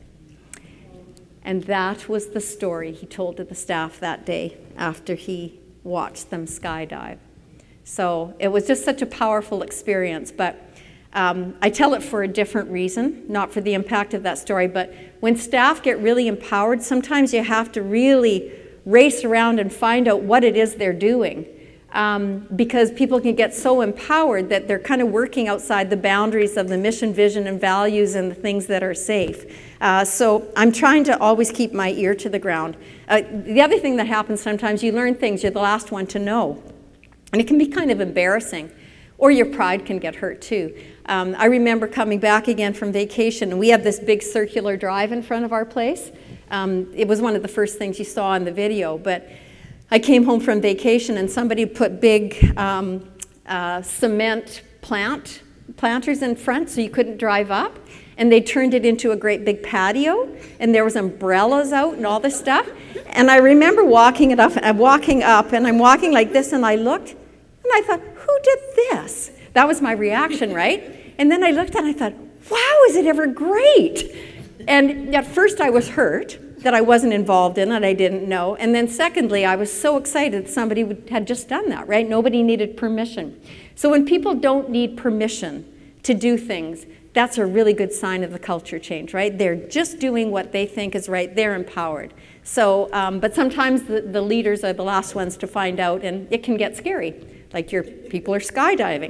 And that was the story he told to the staff that day after he watched them skydive. So it was just such a powerful experience, but um, I tell it for a different reason, not for the impact of that story, but when staff get really empowered, sometimes you have to really race around and find out what it is they're doing. Um, because people can get so empowered that they're kind of working outside the boundaries of the mission, vision, and values and the things that are safe. Uh, so I'm trying to always keep my ear to the ground. Uh, the other thing that happens sometimes, you learn things, you're the last one to know. And it can be kind of embarrassing. Or your pride can get hurt too. Um, I remember coming back again from vacation, and we have this big circular drive in front of our place. Um, it was one of the first things you saw in the video, but I came home from vacation, and somebody put big um, uh, cement plant planters in front so you couldn't drive up, and they turned it into a great big patio, and there was umbrellas out and all this stuff. And I remember walking it up, I'm walking up, and I'm walking like this, and I looked, and I thought, who did this? That was my reaction, right? And then I looked and I thought, wow, is it ever great? And at first I was hurt that I wasn't involved in it, I didn't know. And then secondly, I was so excited that somebody would, had just done that, right? Nobody needed permission. So when people don't need permission to do things, that's a really good sign of the culture change, right? They're just doing what they think is right. They're empowered. So, um, but sometimes the, the leaders are the last ones to find out, and it can get scary, like your people are skydiving.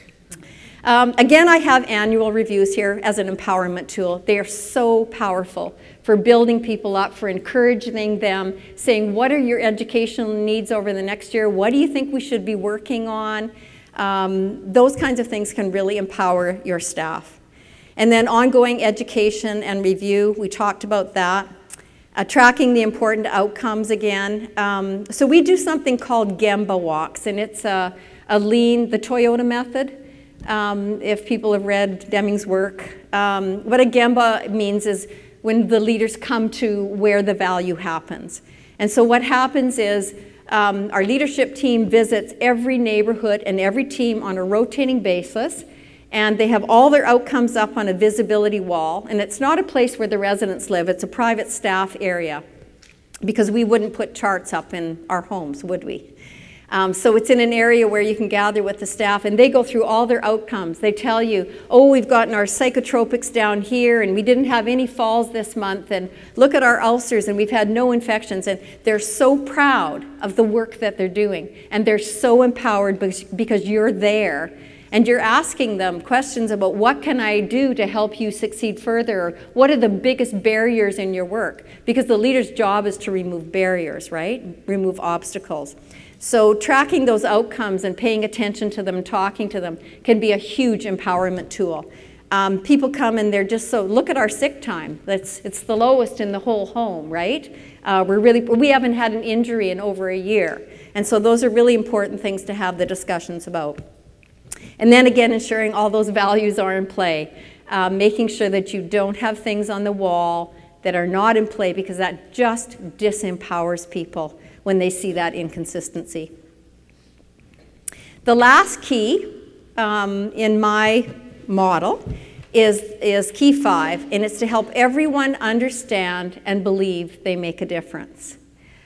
Um, again, I have annual reviews here as an empowerment tool. They are so powerful for building people up, for encouraging them, saying, what are your educational needs over the next year? What do you think we should be working on? Um, those kinds of things can really empower your staff. And then ongoing education and review, we talked about that. Uh, tracking the important outcomes again. Um, so we do something called Gemba walks, and it's a, a lean, the Toyota method. Um, if people have read Deming's work. Um, what a Gemba means is when the leaders come to where the value happens. And so what happens is um, our leadership team visits every neighborhood and every team on a rotating basis, and they have all their outcomes up on a visibility wall. And it's not a place where the residents live, it's a private staff area, because we wouldn't put charts up in our homes, would we? Um, so it's in an area where you can gather with the staff, and they go through all their outcomes. They tell you, oh, we've gotten our psychotropics down here, and we didn't have any falls this month, and look at our ulcers, and we've had no infections. And they're so proud of the work that they're doing, and they're so empowered because, because you're there, and you're asking them questions about what can I do to help you succeed further, or what are the biggest barriers in your work? Because the leader's job is to remove barriers, right? Remove obstacles. So tracking those outcomes and paying attention to them and talking to them can be a huge empowerment tool. Um, people come and they're just so, look at our sick time. That's, it's the lowest in the whole home, right? Uh, we're really, we haven't had an injury in over a year. And so those are really important things to have the discussions about. And then again, ensuring all those values are in play. Uh, making sure that you don't have things on the wall that are not in play, because that just disempowers people when they see that inconsistency. The last key um, in my model is, is key five, and it's to help everyone understand and believe they make a difference.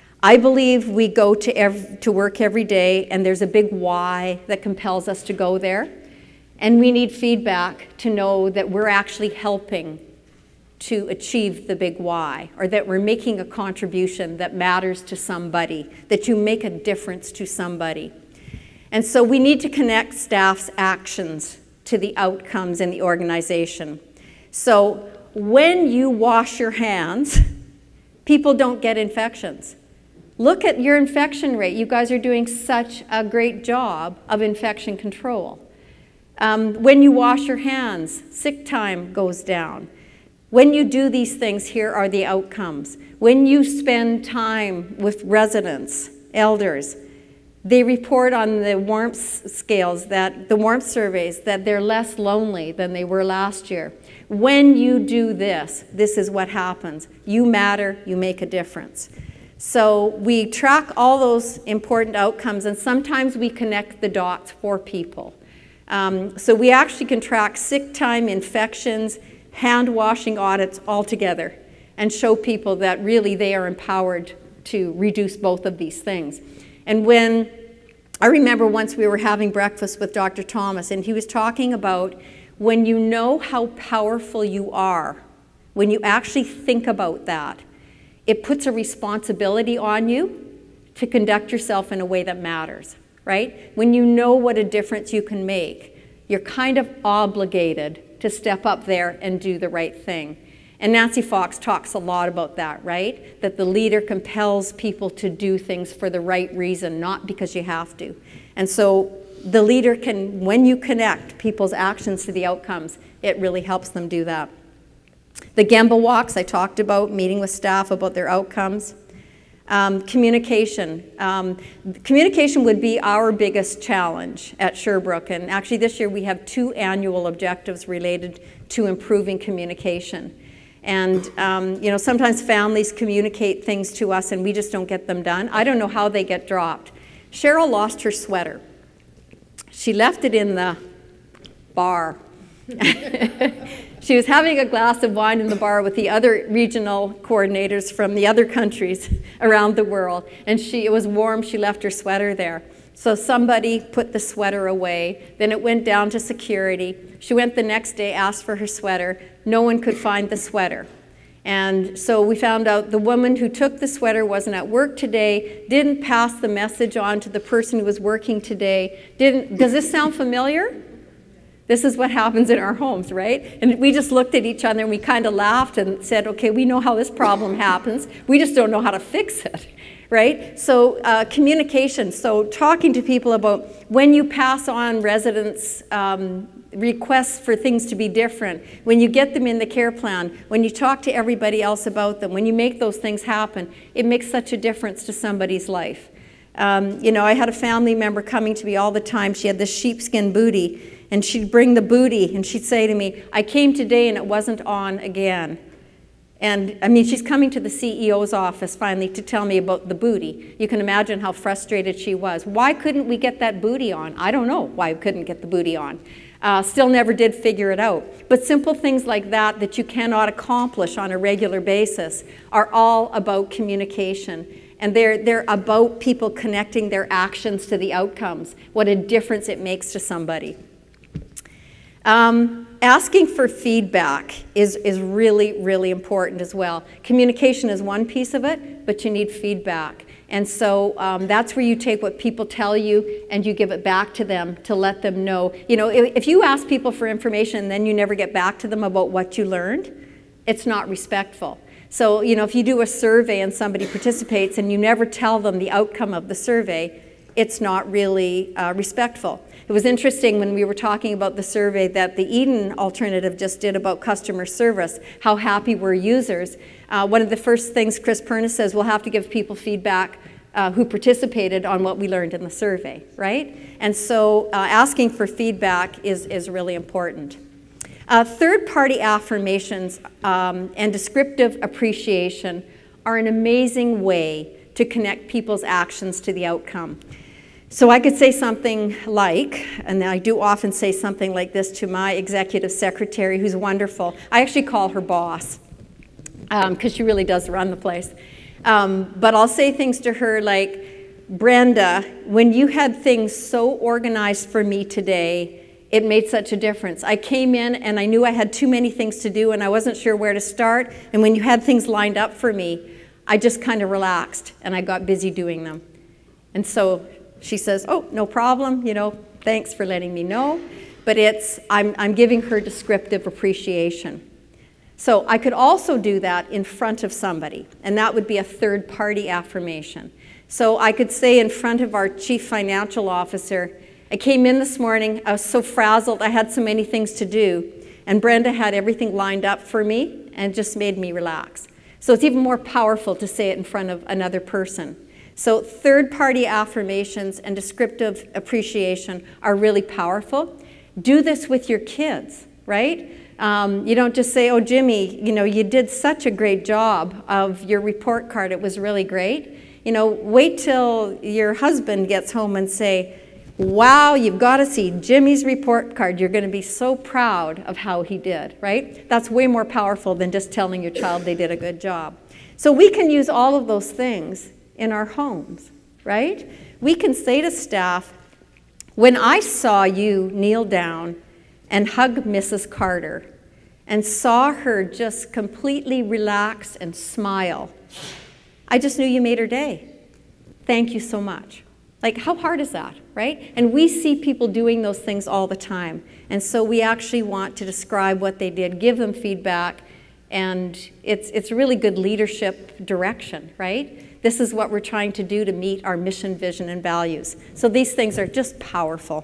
I believe we go to, ev to work every day, and there's a big why that compels us to go there, and we need feedback to know that we're actually helping to achieve the big why, or that we're making a contribution that matters to somebody, that you make a difference to somebody. And so we need to connect staff's actions to the outcomes in the organization. So when you wash your hands, people don't get infections. Look at your infection rate. You guys are doing such a great job of infection control. Um, when you wash your hands, sick time goes down. When you do these things, here are the outcomes. When you spend time with residents, elders, they report on the warmth scales, that the warmth surveys, that they're less lonely than they were last year. When you do this, this is what happens. You matter, you make a difference. So we track all those important outcomes, and sometimes we connect the dots for people. Um, so we actually can track sick time, infections, hand washing audits all together, and show people that really they are empowered to reduce both of these things. And when, I remember once we were having breakfast with Doctor Thomas, and he was talking about when you know how powerful you are, when you actually think about that, it puts a responsibility on you to conduct yourself in a way that matters, right? When you know what a difference you can make, you're kind of obligated to step up there and do the right thing. And Nancy Fox talks a lot about that, right? That the leader compels people to do things for the right reason, not because you have to. And so the leader can, when you connect people's actions to the outcomes, it really helps them do that. The Gemba walks I talked about, meeting with staff about their outcomes. Um, communication. Um, communication would be our biggest challenge at Sherbrooke, and actually this year we have two annual objectives related to improving communication. And um, you know, sometimes families communicate things to us and we just don't get them done. I don't know how they get dropped. Cheryl lost her sweater. She left it in the bar. She was having a glass of wine in the bar with the other regional coordinators from the other countries around the world, and she, it was warm, she left her sweater there. So somebody put the sweater away, then it went down to security. She went the next day, asked for her sweater. No one could find the sweater. And so we found out the woman who took the sweater wasn't at work today, didn't pass the message on to the person who was working today. Didn't, does this sound familiar? This is what happens in our homes, right? And we just looked at each other and we kind of laughed and said, okay, we know how this problem happens. We just don't know how to fix it, right? So uh, communication, so talking to people about when you pass on residents' um, requests for things to be different, when you get them in the care plan, when you talk to everybody else about them, when you make those things happen, it makes such a difference to somebody's life. Um, you know, I had a family member coming to me all the time. She had this sheepskin booty, and she'd bring the booty, and she'd say to me, I came today and it wasn't on again. And I mean, she's coming to the C E O's office finally to tell me about the booty. You can imagine how frustrated she was. Why couldn't we get that booty on? I don't know why we couldn't get the booty on. Uh, still never did figure it out. But simple things like that that you cannot accomplish on a regular basis are all about communication. And they're, they're about people connecting their actions to the outcomes, what a difference it makes to somebody. Um, asking for feedback is, is really, really important as well. Communication is one piece of it, but you need feedback. And so um, that's where you take what people tell you and you give it back to them to let them know. You know, if, if you ask people for information and then you never get back to them about what you learned, it's not respectful. So, you know, if you do a survey and somebody participates and you never tell them the outcome of the survey, it's not really uh, respectful. It was interesting when we were talking about the survey that the Eden Alternative just did about customer service, how happy were users. Uh, one of the first things Chris Perna says, we'll have to give people feedback uh, who participated on what we learned in the survey, right? And so uh, asking for feedback is, is really important. Uh, third-party affirmations um, and descriptive appreciation are an amazing way to connect people's actions to the outcome. So I could say something like, and I do often say something like this to my executive secretary, who's wonderful. I actually call her boss, because um, she really does run the place. Um, but I'll say things to her like, Brenda, when you had things so organized for me today, it made such a difference. I came in and I knew I had too many things to do and I wasn't sure where to start. And when you had things lined up for me, I just kind of relaxed and I got busy doing them. And so she says, oh, no problem, you know, thanks for letting me know. But it's, I'm, I'm giving her descriptive appreciation. So I could also do that in front of somebody, and that would be a third-party affirmation. So I could say in front of our chief financial officer, I came in this morning, I was so frazzled, I had so many things to do, and Brenda had everything lined up for me and just made me relax. So it's even more powerful to say it in front of another person. So third-party affirmations and descriptive appreciation are really powerful. Do this with your kids, right? Um, you don't just say, oh, Jimmy, you know, you did such a great job of your report card, it was really great. You know, wait till your husband gets home and say, wow, you've got to see Jimmy's report card. You're going to be so proud of how he did, right? That's way more powerful than just telling your child they did a good job. So we can use all of those things in our homes, right? We can say to staff, when I saw you kneel down and hug Missus Carter and saw her just completely relax and smile, I just knew you made her day. Thank you so much. Like, how hard is that, right? And we see people doing those things all the time. And so we actually want to describe what they did, give them feedback, and it's, it's really good leadership direction, right? This is what we're trying to do to meet our mission, vision, and values. So these things are just powerful.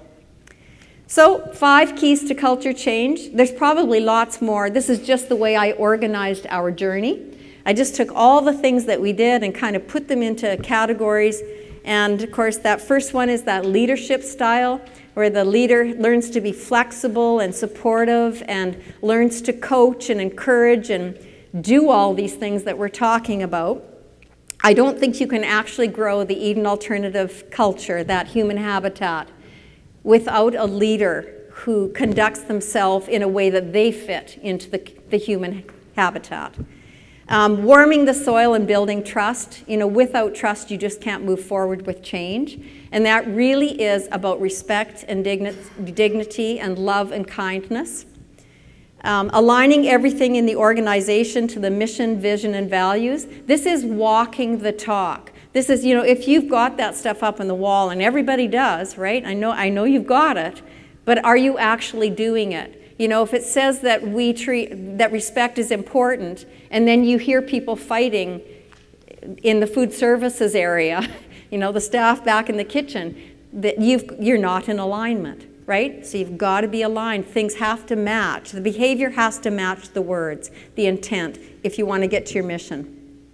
So five keys to culture change. There's probably lots more. This is just the way I organized our journey. I just took all the things that we did and kind of put them into categories. And of course, that first one is that leadership style, where the leader learns to be flexible and supportive and learns to coach and encourage and do all these things that we're talking about. I don't think you can actually grow the Eden Alternative culture, that human habitat, without a leader who conducts themselves in a way that they fit into the, the human habitat. Um, warming the soil and building trust. You know, without trust, you just can't move forward with change. And that really is about respect and digni dignity and love and kindness. Um, aligning everything in the organization to the mission, vision, and values. This is walking the talk. This is, you know, if you've got that stuff up on the wall, and everybody does, right? I know, I know you've got it, but are you actually doing it? You know, if it says that we treat, that respect is important, and then you hear people fighting in the food services area, you know, the staff back in the kitchen, that you've, you're not in alignment, right? So you've got to be aligned. Things have to match. The behavior has to match the words, the intent, if you want to get to your mission.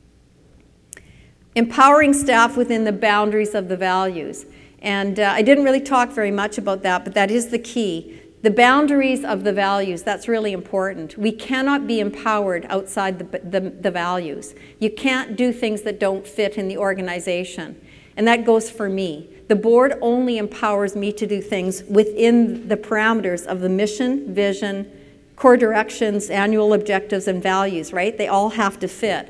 Empowering staff within the boundaries of the values. And uh, I didn't really talk very much about that, but that is the key. The boundaries of the values, that's really important. We cannot be empowered outside the, the, the values. You can't do things that don't fit in the organization. And that goes for me. The board only empowers me to do things within the parameters of the mission, vision, core directions, annual objectives, and values, right? They all have to fit.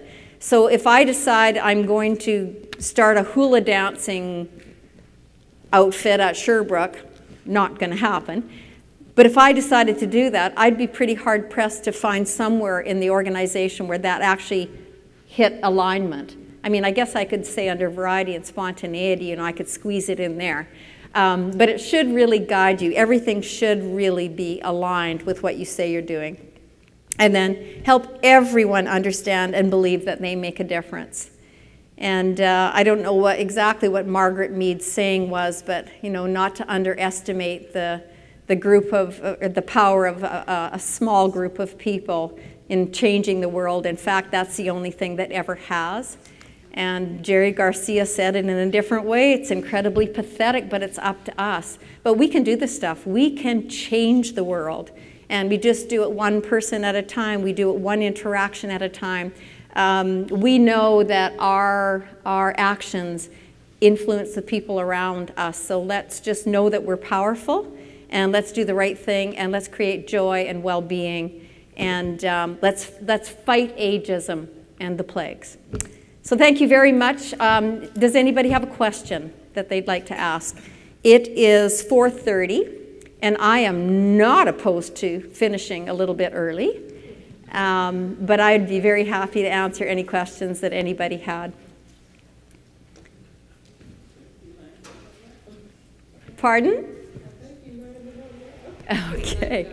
So if I decide I'm going to start a hula dancing outfit at Sherbrooke, not going to happen. But if I decided to do that, I'd be pretty hard pressed to find somewhere in the organization where that actually hit alignment. I mean, I guess I could say under variety and spontaneity, you know, I could squeeze it in there. Um, but it should really guide you. Everything should really be aligned with what you say you're doing. And then help everyone understand and believe that they make a difference. And uh, I don't know what exactly what Margaret Mead's saying was, but you know, not to underestimate the the group of uh, the power of a, a small group of people in changing the world. In fact, that's the only thing that ever has. And Jerry Garcia said it in a different way. It's incredibly pathetic, but it's up to us. But we can do this stuff. We can change the world. And we just do it one person at a time. We do it one interaction at a time. Um, we know that our, our actions influence the people around us. So let's just know that we're powerful, and let's do the right thing, and let's create joy and well-being. And um, let's, let's fight ageism and the plagues. So thank you very much. Um, does anybody have a question that they'd like to ask? It is four thirty, and I am not opposed to finishing a little bit early. Um, but I'd be very happy to answer any questions that anybody had. Pardon? Okay.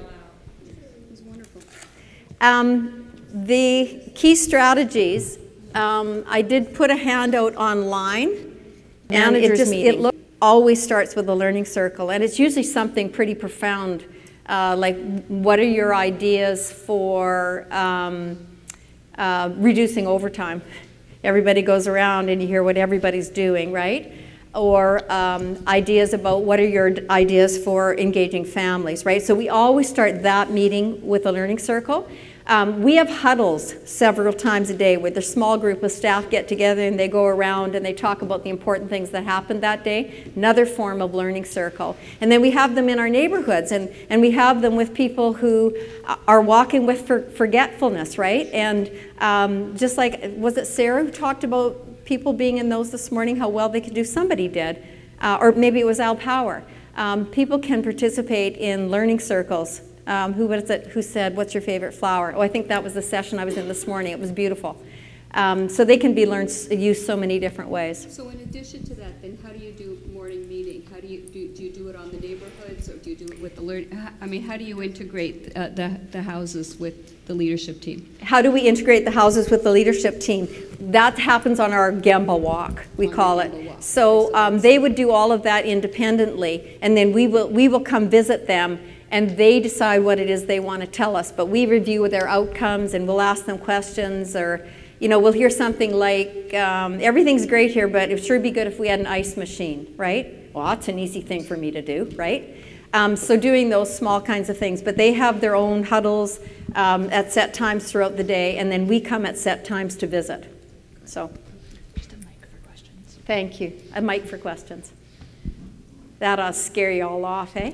Um, the key strategies, um, I did put a handout online, and it just it look, always starts with a learning circle, and it's usually something pretty profound. Uh, like, what are your ideas for um, uh, reducing overtime? Everybody goes around and you hear what everybody's doing, right? Or um, ideas about what are your ideas for engaging families, right? So we always start that meeting with a learning circle. Um, we have huddles several times a day where the small group of staff get together and they go around and they talk about the important things that happened that day. Another form of learning circle. And then we have them in our neighborhoods, and, and we have them with people who are walking with for, forgetfulness, right? And um, just like, was it Sarah who talked about people being in those this morning, how well they could do? Somebody did. Uh, or maybe it was Al Power. Um, people can participate in learning circles. Um, who was it who said, what's your favorite flower? Oh, I think that was the session I was in this morning. It was beautiful. Um, so they can be learned, used so many different ways. So in addition to that, then how do you do morning meeting? How do you do, do you do it on the neighborhoods, or do you do it with the learn? I mean, how do you integrate uh, the, the houses with the leadership team? How do we integrate the houses with the leadership team? That happens on our Gamba walk, we on call it. Walk. So um, they would do all of that independently, and then we will, we will come visit them, and they decide what it is they want to tell us. But we review their outcomes, and we'll ask them questions, or you know, we'll hear something like, um, everything's great here, but it would sure be good if we had an ice machine, right? Well, that's an easy thing for me to do, right? Um, so doing those small kinds of things. But they have their own huddles um, at set times throughout the day, and then we come at set times to visit. So, just a mic for questions. Thank you. A mic for questions. That'll scare you all off, eh? I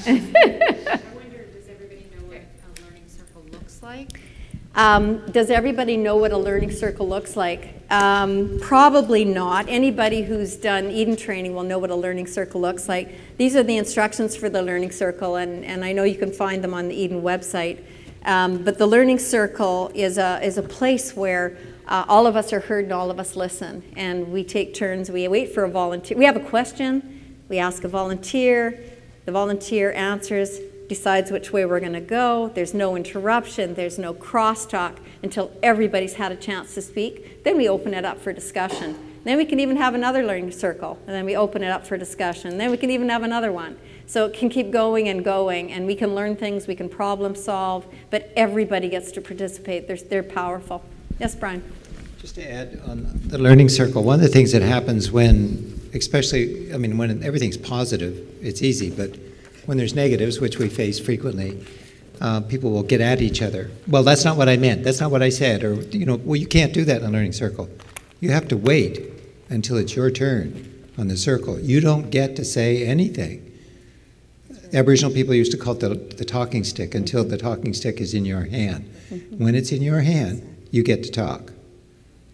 wonder, does everybody know what a learning circle looks like? Um, does everybody know what a learning circle looks like? Um, probably not. Anybody who's done Eden training will know what a learning circle looks like. These are the instructions for the learning circle, and, and I know you can find them on the Eden website. Um, but the learning circle is a, is a place where uh, all of us are heard and all of us listen, and we take turns. We wait for a volunteer. We have a question. We ask a volunteer. The volunteer answers, decides which way we're going to go. There's no interruption. There's no crosstalk until everybody's had a chance to speak. Then we open it up for discussion. Then we can even have another learning circle, and then we open it up for discussion. Then we can even have another one. So it can keep going and going, and we can learn things, we can problem solve, but everybody gets to participate. They're, they're powerful. Yes, Brian? Just to add on the learning circle, one of the things that happens when, especially, I mean, when everything's positive, it's easy, but when there's negatives, which we face frequently, uh, people will get at each other. Well, that's not what I meant. That's not what I said. Or, you know, well, you can't do that in a learning circle. You have to wait until it's your turn on the circle. You don't get to say anything. Aboriginal people used to call it the, the talking stick until the talking stick is in your hand. When it's in your hand, you get to talk.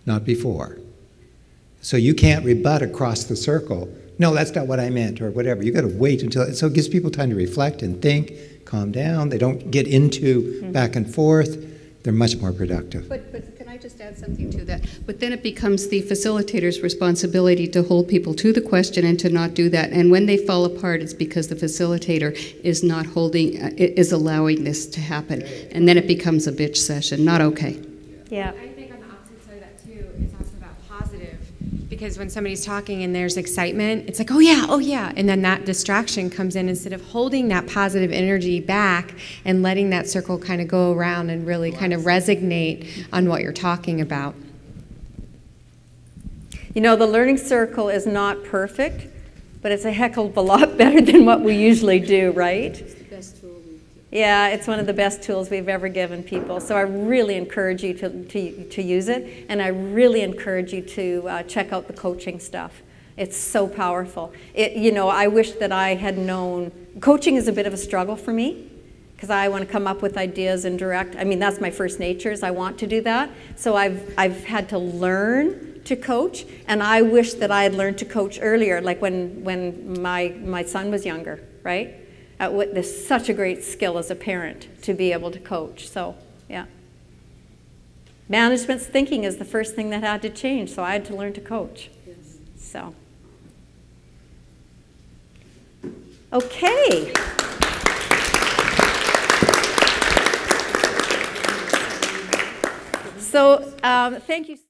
not before. So you can't rebut across the circle, no, that's not what I meant, or whatever. You've got to wait until, so it gives people time to reflect and think, calm down. They don't get into mm-hmm. back and forth. They're much more productive. But, but can I just add something to that? But then it becomes the facilitator's responsibility to hold people to the question and to not do that. And when they fall apart, it's because the facilitator is not holding, uh, is allowing this to happen. And then it becomes a bitch session. Not okay. Yeah. I think on the opposite side of that too, it's also about positive. Because when somebody's talking and there's excitement, it's like, oh yeah, oh yeah. And then that distraction comes in instead of holding that positive energy back and letting that circle kind of go around and really kind of resonate on what you're talking about. You know, the learning circle is not perfect, but it's a heck of a lot better than what we usually do, right? It's the best tool we Yeah, it's one of the best tools we've ever given people. So I really encourage you to, to, to use it, and I really encourage you to uh, check out the coaching stuff. It's so powerful. It, you know, I wish that I had known, coaching is a bit of a struggle for me, because I want to come up with ideas and direct. I mean, that's my first nature, is I want to do that. So I've, I've had to learn to coach, and I wish that I had learned to coach earlier, like when, when my, my son was younger, right? Uh, what, there's such a great skill as a parent to be able to coach, so yeah. Management's thinking is the first thing that had to change, so I had to learn to coach. Yes. So, okay. So, um, thank you.